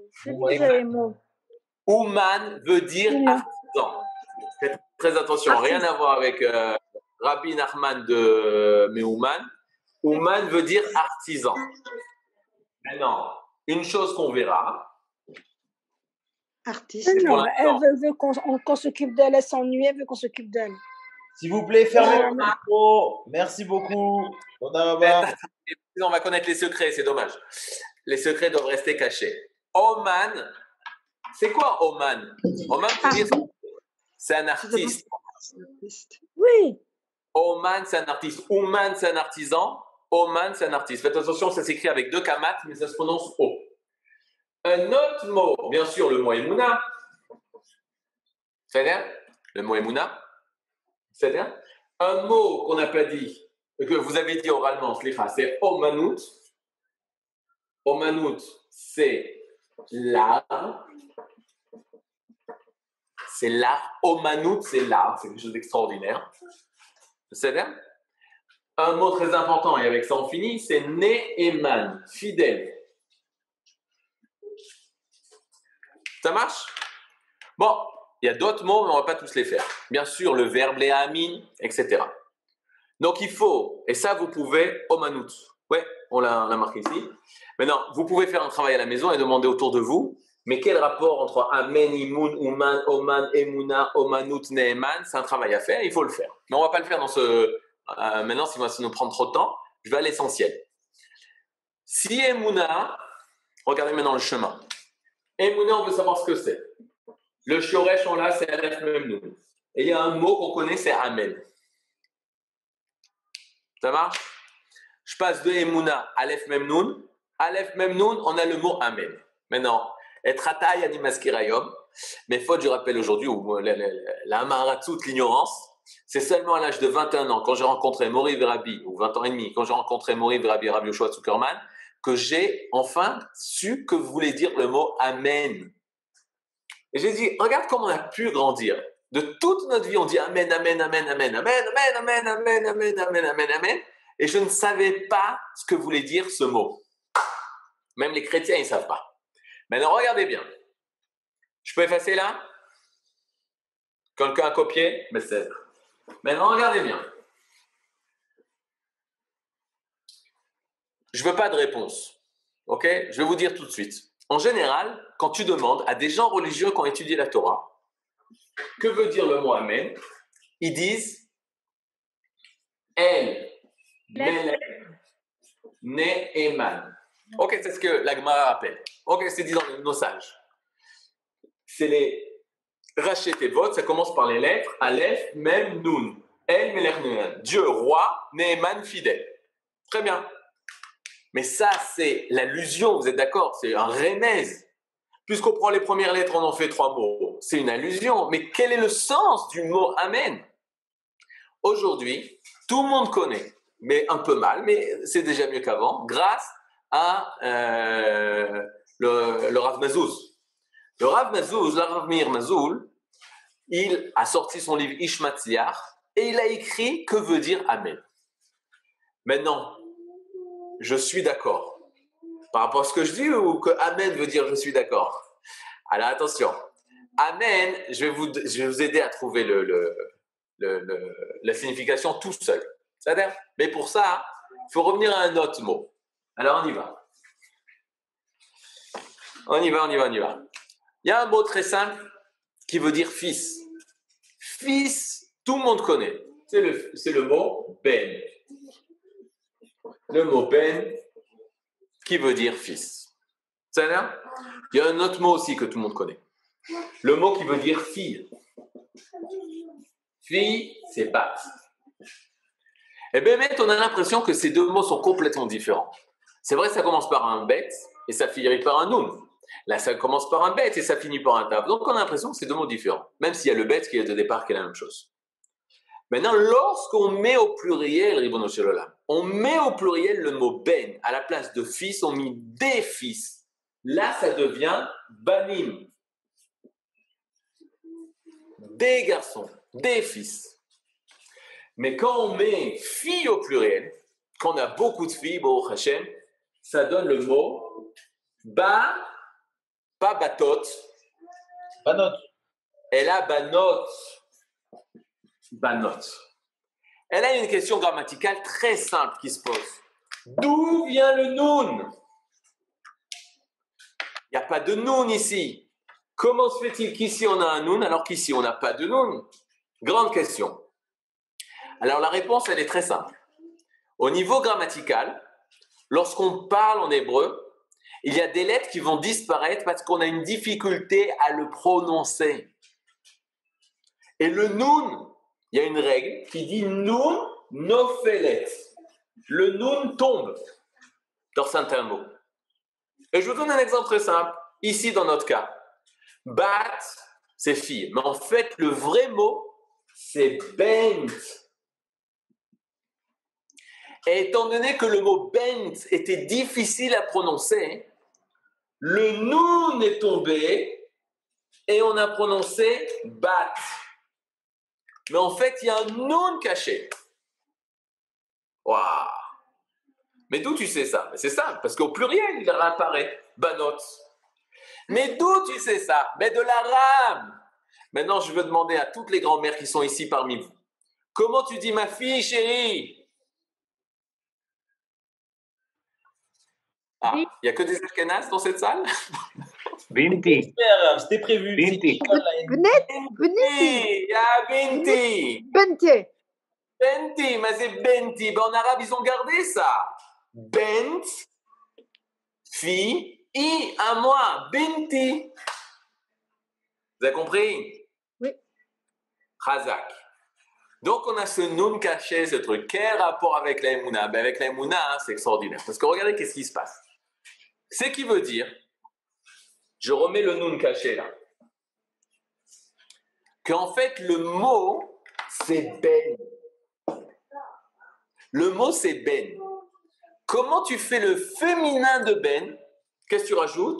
Ouman veut dire artisan. Faites très attention, Artisan. rien à voir avec euh, Rabbi Nachman de Meouman. Ouman veut dire artisan. Maintenant, une chose qu'on verra. Artiste. C'est pour Non, l'instant. elle veut, veut qu'on qu'on s'occupe d'elle. Elle s'ennuie. Elle veut qu'on s'occupe d'elle. S'il vous plaît, fermez le micro. Merci beaucoup. Tonaraba. On va connaître les secrets, c'est dommage. Les secrets doivent rester cachés. Oman, c'est quoi Oman? Oman veut dire c'est un artiste. Artiste. Oui. Oman, c'est un artiste. Ouman, c'est un artisan. Oman, c'est un artiste. Faites attention, ça s'écrit avec deux kamates, mais ça se prononce O. Un autre mot, bien sûr, le mot Emouna. C'est-à-dire le mot Emouna. C'est-à-dire un mot qu'on n'a pas dit, que vous avez dit oralement, c'est Omanout. Omanout, c'est l'art. C'est l'art. Omanout, c'est l'art. C'est quelque chose d'extraordinaire. C'est-à-dire un mot très important, et avec ça on finit, c'est Ne'eman, fidèle. Ça marche? Bon, il y a d'autres mots, mais on ne va pas tous les faire. Bien sûr, le verbe Le'amin, et cetera. Donc il faut, et ça vous pouvez, Omanout. Ouais, on l'a marqué ici. Maintenant, vous pouvez faire un travail à la maison et demander autour de vous, mais quel rapport entre Amen, Imun, Uman, Oman, Emuna, Omanout, Ne'eman? C'est un travail à faire, il faut le faire. Mais on ne va pas le faire dans ce... Euh, maintenant, si ça nous prend trop de temps, je vais à l'essentiel. Si Emuna, regardez maintenant le chemin. Emuna, on veut savoir ce que c'est. Le Shoresh, on l'a, c'est Aleph Mem Nun. Et il y a un mot qu'on connaît, c'est Amen. Ça marche? Je passe de Emuna, Aleph Mem Nun. Aleph Mem Nun, on a le mot Amen. Maintenant, Etrata Yani Maskirayom, mes fautes, je rappelle aujourd'hui, ou la, la, la Maharatzut, l'ignorance, c'est seulement à l'âge de vingt et un ans, quand j'ai rencontré Mori Verabi, ou vingt ans et demi, quand j'ai rencontré Mori Verabi, Rabbi Yoshua Zuckerman, que j'ai enfin su que voulait dire le mot Amen. Et j'ai dit, regarde comment on a pu grandir. De toute notre vie, on dit Amen, Amen, Amen, Amen, Amen, Amen, Amen, Amen, Amen, Amen, Amen, Amen. Et je ne savais pas ce que voulait dire ce mot. Même les chrétiens, ils ne savent pas. Maintenant, regardez bien. Je peux effacer là? Quelqu'un a copié? Mais c'est... Maintenant, regardez bien. Je ne veux pas de réponse. Ok? Je vais vous dire tout de suite. En général, quand tu demandes à des gens religieux qui ont étudié la Torah, que veut dire le mot Amen? Ils disent El, Melech, Ne'eman. Ok, c'est ce que la Gemara appelle. Ok, c'est dit dans nos sages. C'est les Raché Tevot, ça commence par les lettres Aleph, Mem, Nun. El, Melech, Ne'eman. Dieu, roi, Ne'eman, fidèle. Très bien. Mais ça, c'est l'allusion, vous êtes d'accord? C'est un remèze. Puisqu'on prend les premières lettres, on en fait trois mots. C'est une allusion. Mais quel est le sens du mot Amen? Aujourd'hui, tout le monde connaît, mais un peu mal, mais c'est déjà mieux qu'avant, grâce à euh, le, le Rav Mazouz. Le Rav Mazouz, le Rav Meir Mazoul, il a sorti son livre Ish Matzliach et il a écrit que veut dire Amen. Maintenant, je suis d'accord. Par rapport à ce que je dis ou que Amen veut dire je suis d'accord? Alors attention, Amen, je vais vous, je vais vous aider à trouver le, le, le, le, la signification tout seul. C'est-à-dire, mais pour ça, il faut revenir à un autre mot. Alors on y va. On y va, on y va, on y va. Il y a un mot très simple qui veut dire fils. Fils, tout le monde connaît. C'est le, c'est le mot Ben. Le mot Ben qui veut dire fils. C'est-à-dire, il y a un autre mot aussi que tout le monde connaît. Le mot qui veut dire fille. Fille, c'est bat. Et bien, on a l'impression que ces deux mots sont complètement différents. C'est vrai, ça commence par un bet et ça finit par un noun. Là, ça commence par un bet et ça finit par un tav. Donc, on a l'impression que c'est deux mots différents. Même s'il y a le bet qui est de départ qui est la même chose. Maintenant, lorsqu'on met au pluriel, Ribono Shel Olam, on met au pluriel le mot ben à la place de fils, on met des fils. Là, ça devient banim. Des garçons, des fils. Mais quand on met fille au pluriel, quand on a beaucoup de filles, Baruch Hashem, ça donne le mot ba, pas batot. Banot. Elle a banot. Banot. Elle a une question grammaticale très simple qui se pose. D'où vient le noun? Il n'y a pas de noun ici. Comment se fait-il qu'ici on a un noun alors qu'ici on n'a pas de noun? Grande question. Alors la réponse, elle est très simple. Au niveau grammatical, lorsqu'on parle en hébreu, il y a des lettres qui vont disparaître parce qu'on a une difficulté à le prononcer. Et le noun, il y a une règle qui dit noun nofelet. Le noun tombe dans certains mots. Et je vous donne un exemple très simple. Ici, dans notre cas, bat, c'est fille. Mais en fait, le vrai mot, c'est bent. Et étant donné que le mot bent était difficile à prononcer, le noun est tombé et on a prononcé bat. Mais en fait, il y a un noun caché. Waouh! Mais d'où tu sais ça? C'est simple, parce qu'au pluriel, il apparaît. Banot. Mais d'où tu sais ça? Mais de l'arabe. Maintenant, je veux demander à toutes les grand-mères qui sont ici parmi vous. Comment tu dis ma fille, chérie? Ah, il n'y a que des Ashkénazes dans cette salle? Binti. Super, c'était prévu. Binti. Bnet, Bneti, Ya Binti. Bente. Benti, mais c'est Benti. Ben, en arabe, ils ont gardé ça. Bent, fille, i, à moi, Binti. Vous avez compris? Oui. Chazak. Donc, on a ce nun caché, ce truc. Quel rapport avec la Emouna? Ben, avec la Emouna, hein, c'est extraordinaire. Parce que regardez qu'est-ce qui se passe. C'est qui veut dire, je remets le nun caché là, qu'en fait, le mot, c'est ben. Le mot, c'est ben. Comment tu fais le féminin de ben? Qu'est-ce que tu rajoutes?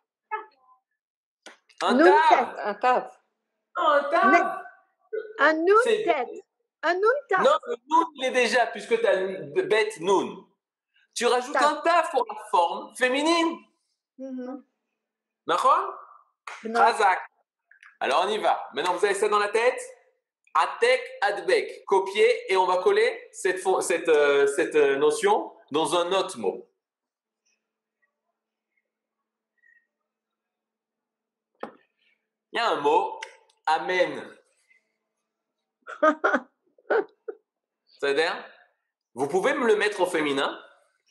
Un Nun tav. tête. Un taf. Non, un tav. Un nun C'est tête. Un nun taf. Non, le nun, il est déjà, puisque tu as le bête nun. Tu rajoutes Taf. un taf pour la forme féminine. Mhm. D'accord? Non. Chazak. Alors, on y va. Maintenant, vous avez ça dans la tête? Atek, adbek. Copier et on va coller cette, fo- cette, euh, cette euh, notion dans un autre mot. Il y a un mot, amen. C'est-à-dire, vous pouvez me le mettre au féminin?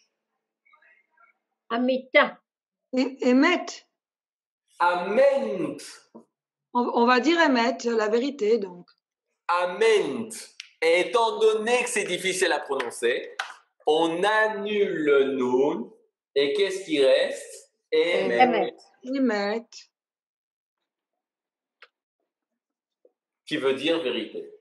Amita. Et Emet. Amen. On, on va dire Emet, la vérité, donc. Amen. Et étant donné que c'est difficile à prononcer, on annule le nun. Et qu'est-ce qui reste? Emet. Emet. Emet. Qui veut dire vérité.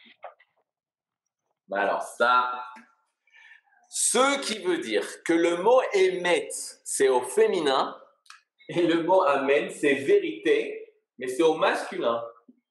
Ben alors ça, ce qui veut dire que le mot émet, c'est au féminin, et le mot amen, c'est vérité, mais c'est au masculin.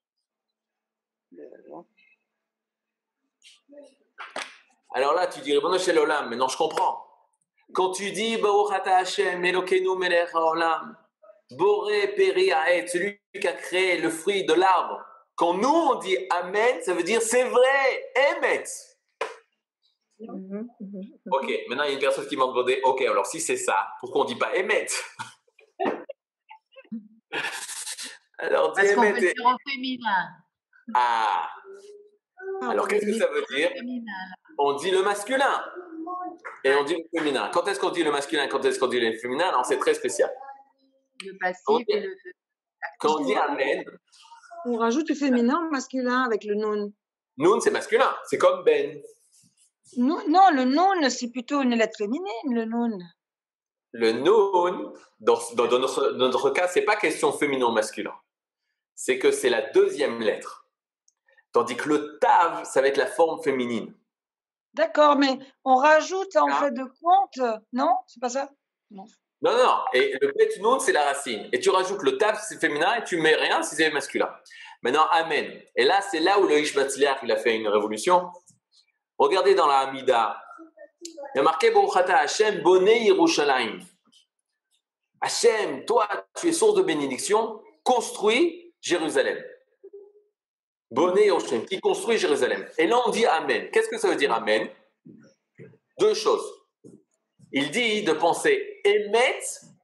Alors là, tu dirais, bon, chez l'olam, mais non, je comprends. Quand tu dis, Baruch ata Hashem, Elokeinu melech haolam, Boré peri haet, celui qui a créé le fruit de l'arbre, quand nous on dit amen, ça veut dire c'est vrai, émet. Mhm, mhm. Ok, maintenant il y a une personne qui m'a demandé, ok, alors si c'est ça, pourquoi on ne dit pas émet? Alors dis Parce qu'on émet. peut le dire au féminin. Ah, alors qu'est-ce que ça veut dire? Féminin. On dit le masculin et on dit le féminin. Quand est-ce qu'on dit le masculin, quand est-ce qu'on dit le féminin? Alors c'est très spécial. Le passif Ok. et le Quand on dit amen, On rajoute le féminin au masculin avec le nun. nun c'est masculin, c'est comme ben. Non, non, le nun, c'est plutôt une lettre féminine, le nun. Le nun, dans, dans- dans notre, dans notre cas, c'est pas question féminin ou masculin. C'est que c'est la deuxième lettre. Tandis que le tav, ça va être la forme féminine. D'accord, mais on rajoute en Ah. fait de compte, non? C'est pas ça? Non, non, et le bet nun, c'est la racine. Et tu rajoutes le tav, c'est féminin, et tu mets rien si c'est masculin. Maintenant, amen. Et là, c'est là où le Ish Batzliach, il a fait une révolution. Regardez dans la Hamida. Il y a marqué Baruch ata Hashem, Bonei Yerushalayim. Hashem, toi, tu es source de bénédiction, construis Jérusalem. Bonnet Yerushalayim, qui construit Jérusalem. Et là, on dit Amen. Qu'est-ce que ça veut dire Amen? Deux choses. Il dit de penser Emet,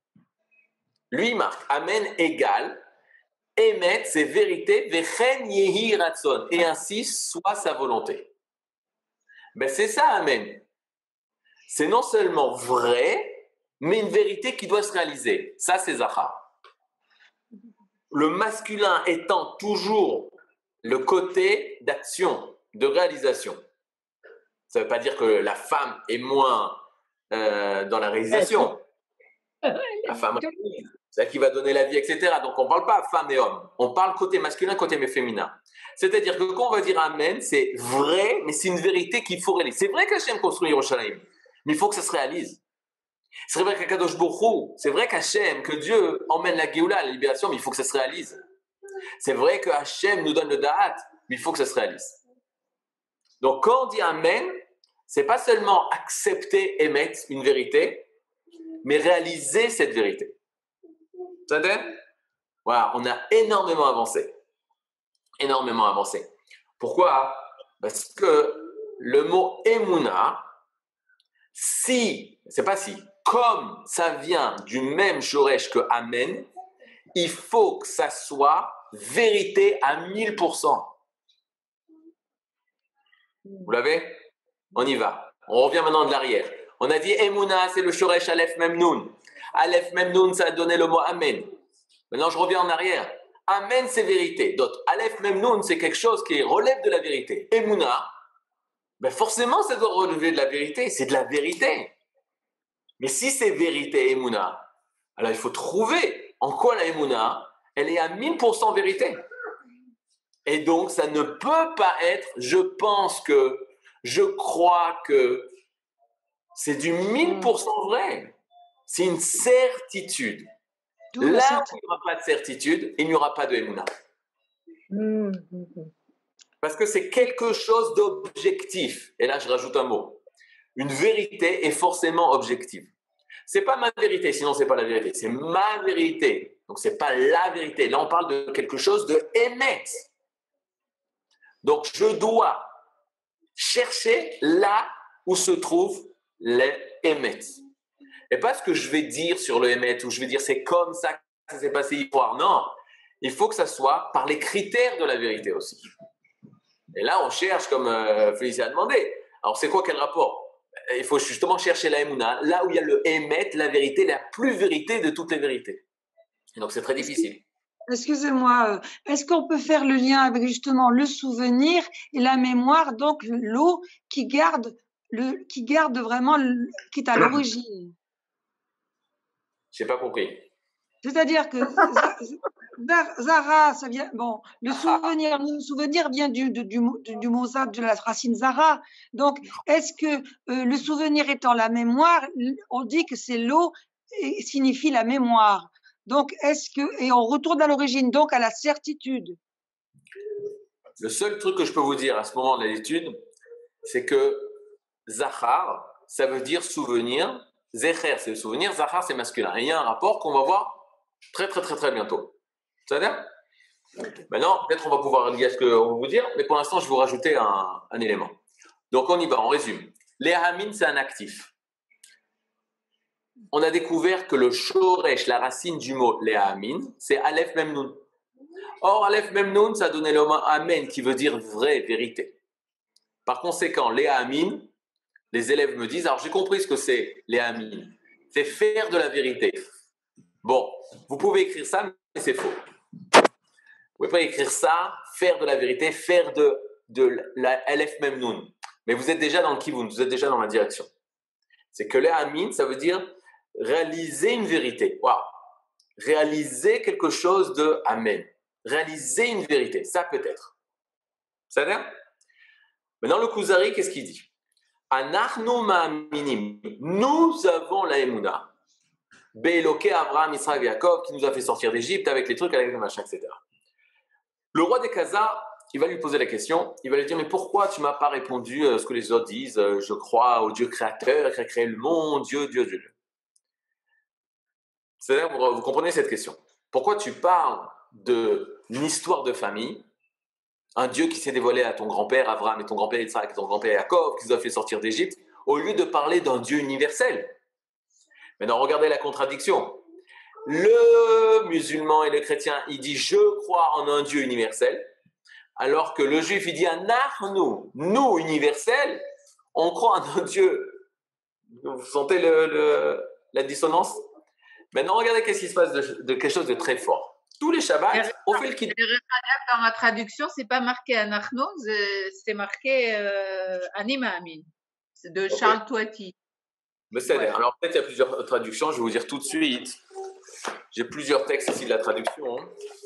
lui il marque Amen égale, Emet c'est vérité, Vechen Yehi Ratson, et ainsi soit sa volonté. Ben c'est ça Amen. C'est non seulement vrai, mais une vérité qui doit se réaliser. Ça c'est Zachar. Le masculin étant toujours le côté d'action, de réalisation. Ça ne veut pas dire que la femme est moins euh, dans la réalisation. La femme, c'est elle qui va donner la vie, et cetera. Donc on ne parle pas femme et homme. On parle côté masculin, côté féminin. C'est-à-dire que quand on va dire Amen, c'est vrai, mais c'est une vérité qu'il faut réaliser. C'est vrai qu'Hachem construit Yerushalayim, mais il faut que ça se réalise. C'est vrai qu'Akadosh Baruch Hu, c'est vrai qu'Hachem, que Dieu emmène la Géoula, la libération, mais il faut que ça se réalise. C'est vrai que Hachem nous donne le Da'at, mais il faut que ça se réalise. Donc quand on dit Amen, c'est pas seulement accepter, émettre une vérité, mais réaliser cette vérité. Ça t'aide? Voilà, on a énormément avancé. Énormément avancé. Pourquoi? Parce que le mot Emouna, si, c'est pas si, comme ça vient du même shoresh que Amen, il faut que ça soit vérité à mille pour cent. Vous l'avez? On y va. On revient maintenant de l'arrière. On a dit Emouna, c'est le shoresh Aleph Memnoun. Aleph Memnoun, ça a donné le mot Amen. Maintenant, je reviens en arrière. Amen, c'est vérité. Donc, Aleph Memnoun, c'est quelque chose qui relève de la vérité. Emouna, ben forcément, ça doit relever de la vérité. C'est de la vérité. Mais si c'est vérité, Emouna, alors il faut trouver en quoi la Emouna, elle est à mille pour cent vérité. Et donc, ça ne peut pas être « je pense que », « je crois que ». C'est du mille pour cent vrai. C'est une certitude. D'où la Là certitude. où il n'y aura pas de certitude, il n'y aura pas de Emouna. Mm. Parce que c'est quelque chose d'objectif. Et là, je rajoute un mot. Une vérité est forcément objective. C'est pas ma vérité, sinon c'est pas la vérité. C'est ma vérité. Donc c'est pas la vérité. Là, on parle de quelque chose de émettre. Donc je dois chercher là où se trouve les émettre. Et pas ce que je vais dire sur le émettre, ou je vais dire c'est comme ça que ça s'est passé hier. Non, il faut que ça soit par les critères de la vérité aussi. Et là, on cherche, comme euh, Félicie a demandé. Alors, c'est quoi quel rapport? Il faut justement chercher la Emouna, là où il y a le émettre, la vérité, la plus vérité de toutes les vérités. Et donc, c'est très difficile. Excusez-moi, euh, est-ce qu'on peut faire le lien avec justement le souvenir et la mémoire, donc l'eau qui garde, le, qui garde vraiment, le, qui est à l'origine? Je n'ai pas compris. C'est-à-dire que Zara, ça vient, bon, le souvenir, le souvenir vient du, du, du, du mot Zara, de la racine Zara. Donc, est-ce que euh, le souvenir étant la mémoire, on dit que c'est l'eau et signifie la mémoire. Donc, est-ce que, et on retourne à l'origine, donc à la certitude. Le seul truc que je peux vous dire à ce moment de l'étude, c'est que Zahar, ça veut dire souvenir. Zecher, c'est le souvenir. Zahar, c'est masculin. Et il y a un rapport qu'on va voir très, très, très, très bientôt. Ça va dire? Maintenant, peut-être on va pouvoir lier à ce qu'on va vous dire, mais pour l'instant, je vais vous rajouter un, un élément. Donc, on y va, on résume. Léhamin, c'est un actif. On a découvert que le shoresh, la racine du mot Léhamin, c'est Aleph Memnoun. Or, Aleph Memnoun, ça donnait le mot Amen, qui veut dire vraie, vérité. Par conséquent, Léhamin, les élèves me disent, alors j'ai compris ce que c'est Léhamin, c'est faire de la vérité. Bon, vous pouvez écrire ça, mais c'est faux. Vous ne pouvez pas écrire ça, faire de la vérité, faire de, de la Aleph Memnoun. Mais vous êtes déjà dans le kivun, vous êtes déjà dans la direction. C'est que Léhamin, ça veut dire réaliser une vérité. Waouh! Réaliser quelque chose de Amen. Réaliser une vérité, ça peut être. Ça veut dire? Maintenant, le Kuzari, qu'est-ce qu'il dit? Anachnu ma'aminim. Nous avons la Emouna. Be'eloke Abraham, Israël, Yaakov, qui nous a fait sortir d'Égypte avec les trucs, avec les machins, et cetera. Le roi des Khazars, il va lui poser la question. Il va lui dire, mais pourquoi tu ne m'as pas répondu à ce que les autres disent? Je crois au Dieu créateur qui a créé le monde, Dieu, Dieu, Dieu. C'est-à-dire, vous, vous comprenez cette question. Pourquoi tu parles d'une histoire de famille, un Dieu qui s'est dévoilé à ton grand-père Abraham et ton grand-père Isaac et ton grand-père Yaakov, qui nous a fait sortir d'Égypte, au lieu de parler d'un Dieu universel? Maintenant, regardez la contradiction. Le musulman et le chrétien, il dit « je crois en un Dieu universel », alors que le juif, il dit « nous, nous universels, on croit en un Dieu ». Vous sentez le, le, la dissonance? Maintenant, regardez qu'est-ce qui se passe de, de quelque chose de très fort. Tous les Shabbats, on fait le kiddush. Dans ma traduction, c'est pas marqué Anachno, c'est marqué euh, Anima Amin. C'est de okay. Charles Touati. Mais c'est ouais. Alors peut-être il y a plusieurs traductions, je vais vous dire tout de suite. J'ai plusieurs textes ici de la traduction.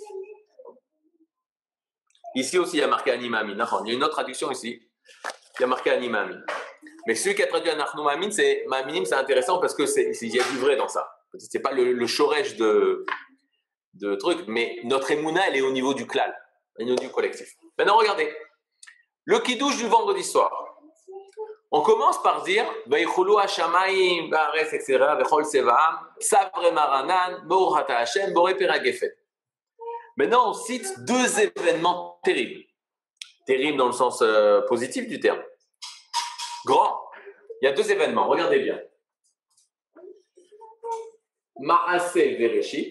Ici aussi, il y a marqué Anima Amin. Il y a une autre traduction ici. Il y a marqué Anima Amin. Mais celui qui a traduit Anachno Ma'amin, c'est Ma'aminim, c'est intéressant parce qu'il y a du vrai dans ça. C'est pas le, le shoresh de, de trucs, mais notre émouna, elle est au niveau du klal, au niveau du collectif. Maintenant, regardez. Le kiddush du vendredi soir. On commence par dire Vaychulu Hashamayim Ba'aretz et cetera Vechol Sevaam Savre Maranan Baruch Ata Hashem Borei Peragefen. Maintenant, on cite deux événements terribles. Terribles dans le sens euh, positif du terme. Grand. Il y a deux événements, regardez bien. Maaseh Bereshit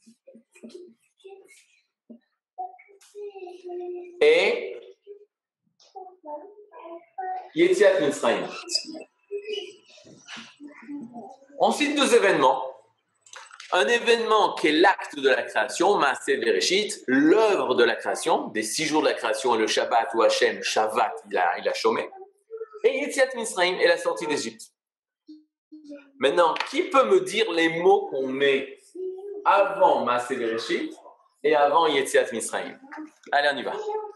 et Yetziat Mitzrayim. On cite deux événements. Un événement qui est l'acte de la création, Maaseh Bereshit, l'œuvre de la création, des six jours de la création et le Shabbat où Hachem, Shabbat, il a, il a chômé. Et Yetziat Mitzrayim et la sortie d'Égypte. Maintenant, qui peut me dire les mots qu'on met avant Maaseh Bereshit et avant Yetziat Mitzrayim? Allez, on y va.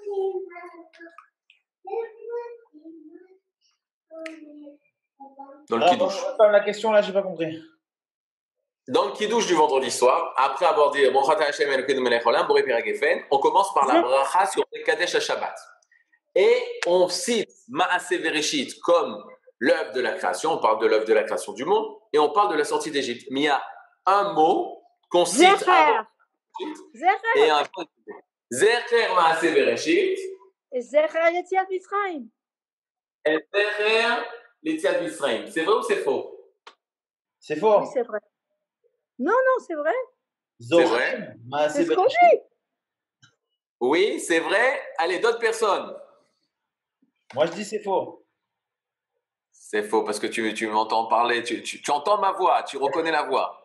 Dans le Ah, Kiddush. attends, la question là, j'ai pas compris. Dans le Kiddush du vendredi soir, après avoir dit Baruch Ata Hashem Elokeinu melech haolam borei peragefen, on commence par la bracha sur le Kadesh HaShabbat. Et on cite Maaseh Bereshit comme l'œuvre de la création, on parle de l'œuvre de la création du monde, et on parle de la sortie d'Égypte. Mais il y a un mot qu'on cite Zecher. avant Zecher. et un mot. Zecher Maaseh Bereshit Et Zecher Yetziat Mitzrayim. et Zecher Yetziat Mitzrayim. C'est vrai ou c'est faux? C'est faux. Oui, c'est vrai. Non, non, c'est vrai. C'est vrai. C'est ce qu'on dit. Oui, c'est vrai. Allez, d'autres personnes. Moi, je dis c'est faux. C'est faux parce que tu, tu m'entends parler, tu, tu, tu entends ma voix, tu reconnais la voix.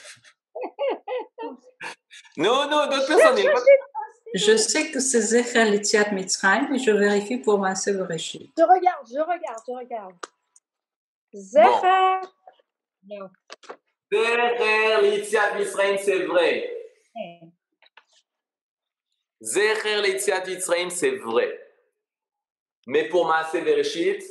Non, non, d'autres personnes. il y a pas- Je sais que c'est Zecher Yetziat Mitzrayim et je vérifie pour Maaseh Bereshit. Je regarde, je regarde, je regarde. Zecher. Non. Zecher Yetziat Mitzrayim, c'est vrai. Zecher Yetziat Mitzrayim, c'est vrai. Mais pour Maaseh Bereshit,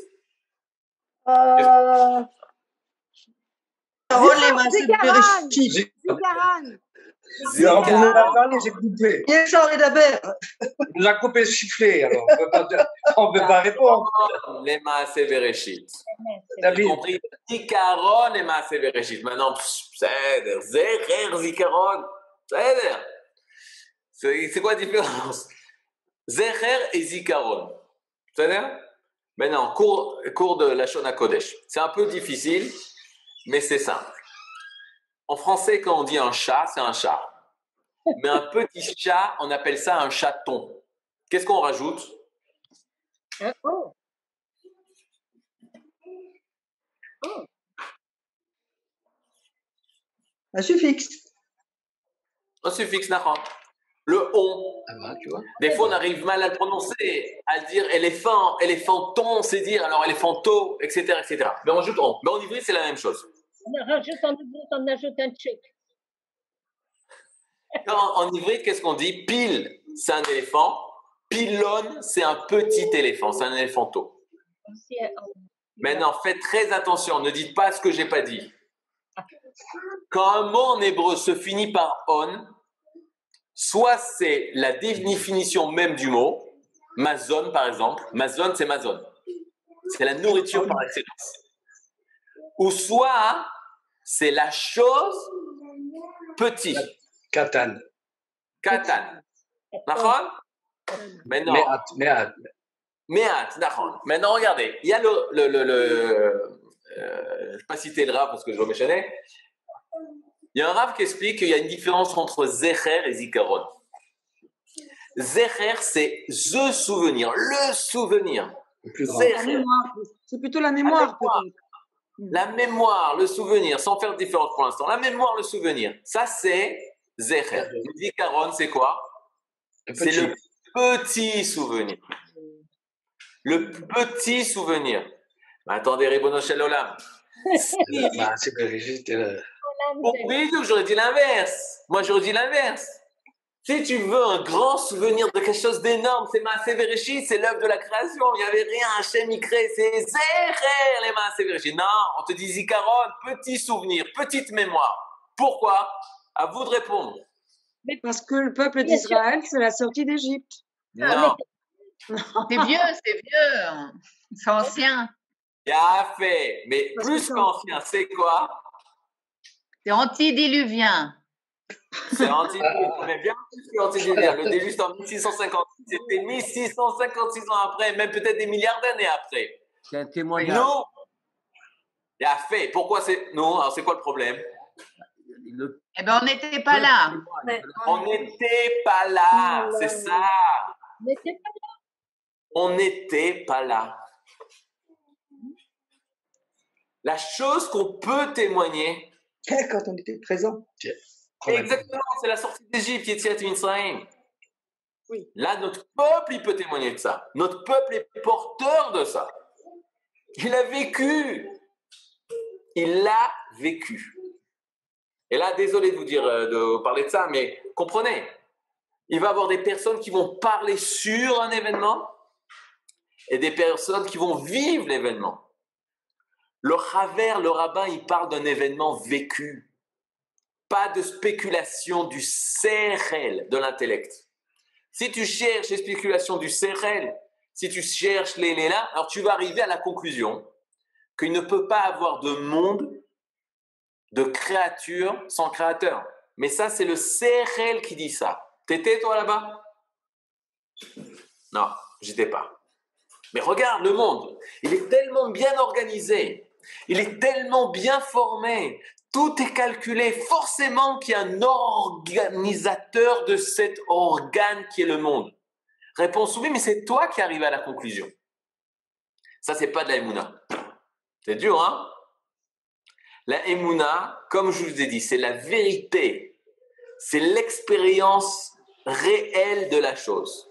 Euh... Parole Zikaran, les mains, c'est Zikaran. Bereshit. Zikaran. Alors, vous m'avez pas parlé, j'ai coupé. Yeshar et Daber. Il nous a coupé le sifflet, alors on peut pas, on peut pas répondre. les Maaseh Bereshit. J'ai David, compris. Zikaron et Maaseh Bereshit. Maintenant, pff, c'est Zecher Zikaron. C'est C'est c'est quoi la différence? Zecher et Zikaron. C'est-à-dire? Maintenant, cours, cours de la Shona Kodesh. C'est un peu difficile, mais c'est simple. En français, quand on dit un chat, c'est un chat. Mais un petit chat, on appelle ça un chaton. Qu'est-ce qu'on rajoute? Euh, oh. Oh. Un suffixe. Un suffixe, Nahon. Le on. ah bah, tu vois. Des fois, on arrive mal à le prononcer, à le dire éléphant, éléphanton, c'est dire, alors éléphanto, et cetera, et cetera. Mais on ajoute on. Mais en ivri, c'est la même chose. On rajoute en double, on ajoute un tchèque. Quand, en ivri, qu'est-ce qu'on dit? Pile, c'est un éléphant. Pilon, c'est un petit éléphant, c'est un éléphanto. Maintenant, faites très attention, ne dites pas ce que j'ai pas dit. Quand un mot en hébreu se finit par on, soit c'est la définition même du mot, mazon par exemple, mazon c'est mazon, c'est la nourriture par excellence. Ou soit c'est la chose petit, Katan. katan. D'accord? Maintenant, Mehat, mehat. Mehat, d'accord. Maintenant, regardez, il y a le, le, le, le euh, je ne vais pas citer le Rav parce que je vais m'échaîner. Il y a un Rav qui explique qu'il y a une différence entre Zecher et Zikaron. Zecher, c'est the souvenir, le souvenir. Le plus grand. La Zecher, mémoire. C'est plutôt la la mémoire, mémoire, peut-être. la mémoire, le souvenir, sans faire de différence pour l'instant. La mémoire, le souvenir, ça c'est Zecher. Zikaron, c'est quoi? Le C'est petit. le petit souvenir. Le petit souvenir. Mais attendez, Ribono Shel Olam. Bah, c'est Bereshit, euh, Oui, j'aurais dit l'inverse. Moi, j'aurais dit l'inverse. Si tu veux un grand souvenir de quelque chose d'énorme, c'est Maaseh Bereshit, c'est l'œuvre de la création. Il n'y avait rien, Hachem y crée, c'est Zecher les Maaseh Bereshit. Non, on te dit Zikaron, petit souvenir, petite mémoire. Pourquoi? À vous de répondre. Parce que le peuple Bien sûr. d'Israël, c'est la sortie d'Égypte. Non. C'est vieux, c'est vieux. C'est ancien. Il a fait. Mais plus qu'ancien, c'est quoi? C'est antédiluvien. C'est antédiluvien, mais bien plus que antédiluvien. Le déluge en mille six cent cinquante-six, c'était mille six cent cinquante-six ans après, même peut-être des milliards d'années après. C'est un témoignage. Nous, il a fait. Pourquoi c'est nous? Alors, c'est quoi le problème? Le... Eh bien, on n'était pas là. On n'était pas là, c'est ça. On n'était pas là. On n'était pas là. La chose qu'on peut témoigner. Quand on était présent. Exactement, c'est la sortie d'Égypte, Yetziat Mitzrayim. Oui. Là, notre peuple, il peut témoigner de ça. Notre peuple est porteur de ça. Il a vécu. Il l'a vécu. Et là, désolé de vous dire, de vous parler de ça, mais comprenez, il va y avoir des personnes qui vont parler sur un événement et des personnes qui vont vivre l'événement. Le Chaver, le rabbin, il parle d'un événement vécu. Pas de spéculation du sérel, de l'intellect. Si tu cherches les spéculations du sérel, si tu cherches les les là, alors tu vas arriver à la conclusion qu'il ne peut pas avoir de monde, de créature sans créateur. Mais ça, c'est le sérel qui dit ça. T'étais toi là-bas? Non, j'étais pas. Mais regarde le monde, il est tellement bien organisé, il est tellement bien formé, tout est calculé. Forcément qu'il y a un organisateur de cet organe qui est le monde. Réponse oui, mais c'est toi qui arrives à la conclusion. Ça, c'est pas de la Emouna. C'est dur, hein? La Emouna, comme je vous ai dit, c'est la vérité. C'est l'expérience réelle de la chose.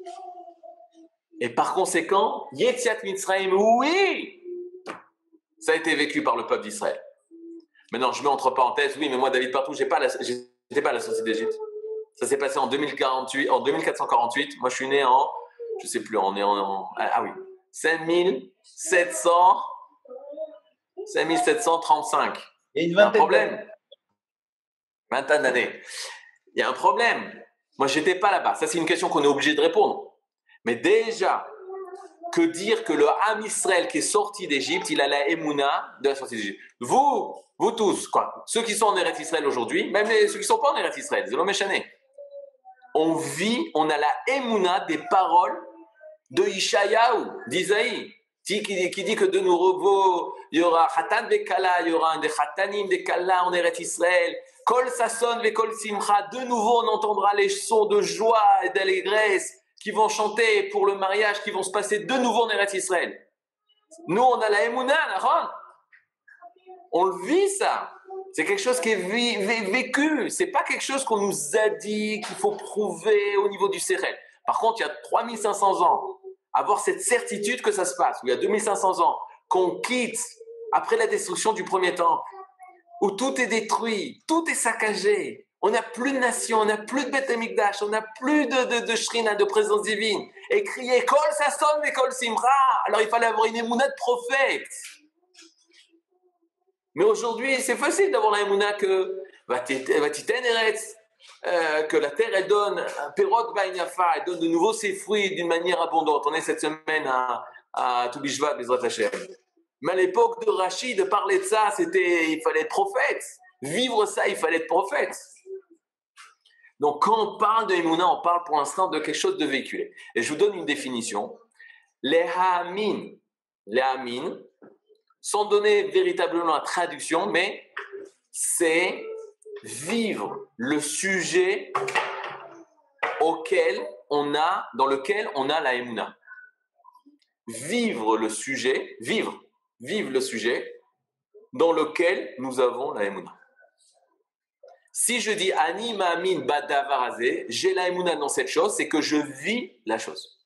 Et par conséquent, Yetziat Mitzrayim, oui, ça a été vécu par le peuple d'Israël. Maintenant, je mets entre parenthèses, oui, mais moi, David Partout, je n'étais pas à la sortie d'Égypte. Ça s'est passé en deux mille quarante-huit, en deux mille quatre cent quarante-huit. Moi, je suis né en, je ne sais plus, on est en, en ah oui, cinq mille sept cents, cinq mille sept cent trente-cinq. Il y a une Il y a un vingtaine problème. Vingtaine d'années. Il y a un problème. Moi, je n'étais pas là-bas. Ça, c'est une question qu'on est obligé de répondre. Mais déjà, que dire que le Ham Israël qui est sorti d'Égypte, il a la Emouna de la sortie d'Égypte. Vous, vous tous, quoi, ceux qui sont en Eretz Israël aujourd'hui, même les, ceux qui ne sont pas en Eretz Israël, c'est l'homme échané. On vit, on a la Emouna des paroles de Ishayahu, d'Isaïe, qui, qui, qui dit que de nouveau, il y aura Khatan Bekala, il y aura un des Khatanim des Kala en Eretz Israël. Kol Sasson Vekol Simcha, de nouveau on entendra les sons de joie et d'allégresse qui vont chanter pour le mariage, qui vont se passer de nouveau en Eretz Israël. Nous, on a la Emouna, on le vit ça. C'est quelque chose qui est vécu. C'est pas quelque chose qu'on nous a dit qu'il faut prouver au niveau du Sérel. Par contre, il y a trois mille cinq cents ans, avoir cette certitude que ça se passe, où il y a deux mille cinq cents ans, qu'on quitte après la destruction du premier temple, où tout est détruit, tout est saccagé. On n'a plus de nation, on n'a plus de Beth Amikdash, on n'a plus de, de, de shrina, de présence divine. Et crier Kol Sasson et Kol Simra. Alors il fallait avoir une émouna de prophète. Mais aujourd'hui, c'est facile d'avoir la émouna que Vatiten Eretz, euh, que la terre, elle donne un Perot Baïnafa, elle donne de nouveau ses fruits d'une manière abondante. On est cette semaine à, à Toubishvat, Bezrat Hashem. Mais à l'époque de Rachid, de parler de ça, c'était, il fallait être prophète. Vivre ça, il fallait être prophète. Donc, quand on parle de Emouna, on parle pour l'instant de quelque chose de véhiculé. Et je vous donne une définition. Les Ha'amin, les Ha'amin, sans donner véritablement la traduction, mais c'est vivre le sujet auquel on a, dans lequel on a la Emouna. Vivre le sujet, vivre, vivre le sujet dans lequel nous avons la Emouna. Si je dis Ani Ma'amin Badavarazé, j'ai la Emouna dans cette chose, c'est que je vis la chose.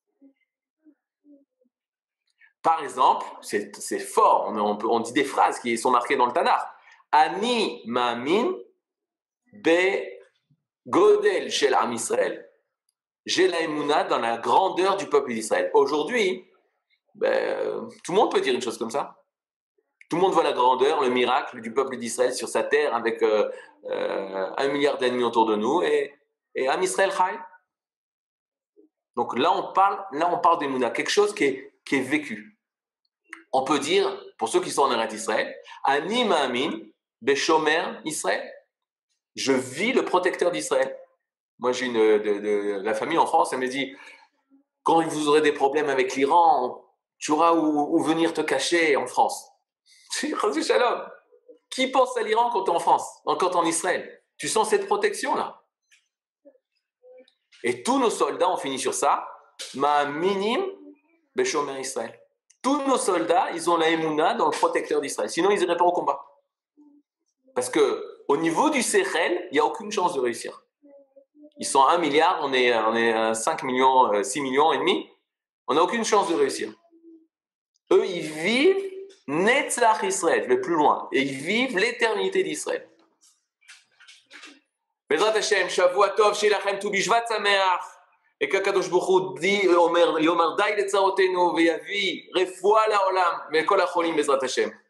Par exemple, c'est, c'est fort, on, on, peut, on dit des phrases qui sont marquées dans le Tanakh. Ani Ma'amin Be Godel Shel Am Israël. J'ai la Emouna dans la grandeur du peuple d'Israël. Aujourd'hui, ben, tout le monde peut dire une chose comme ça. Tout le monde voit la grandeur, le miracle du peuple d'Israël sur sa terre avec euh, euh, un milliard d'ennemis autour de nous et, et Am Israël Chai. Donc là, on parle, là, on parle d'Emouna, quelque chose qui est, qui est vécu. on peut dire, pour ceux qui sont en Eretz Israël, Ani ma'amin beshomer Israël. Je vis le protecteur d'Israël. Moi, j'ai une de, de, de la famille en France, elle me dit, quand vous aurez des problèmes avec l'Iran, tu auras où, où venir te cacher en France. Je dis, Shalom. Qui pense à l'Iran quand tu es en France, quand tu es en Israël? Tu sens cette protection-là. Et tous nos soldats, on finit sur ça, ma'aminim beshomer Israël. Tous nos soldats, ils ont la émouna dans le protecteur d'Israël. Sinon, ils n'iraient pas au combat. Parce qu'au niveau du Sechel, il n'y a aucune chance de réussir. Ils sont à un milliard, on est, on est à cinq millions, six millions et demi. On n'a aucune chance de réussir. Eux, ils vivent Netzach Israël, je vais plus loin. Et ils vivent l'éternité d'Israël. Bezrat Hashem, Shavua Tov, Shilachem Tu Bishvat Sameach. Et qu'Akadosh Baruch Hu dit, Omer, Yomar Dai Letzaotenu, Veyavi, Refoua Laolam, Mekol Acholim, Bezrat Hashem.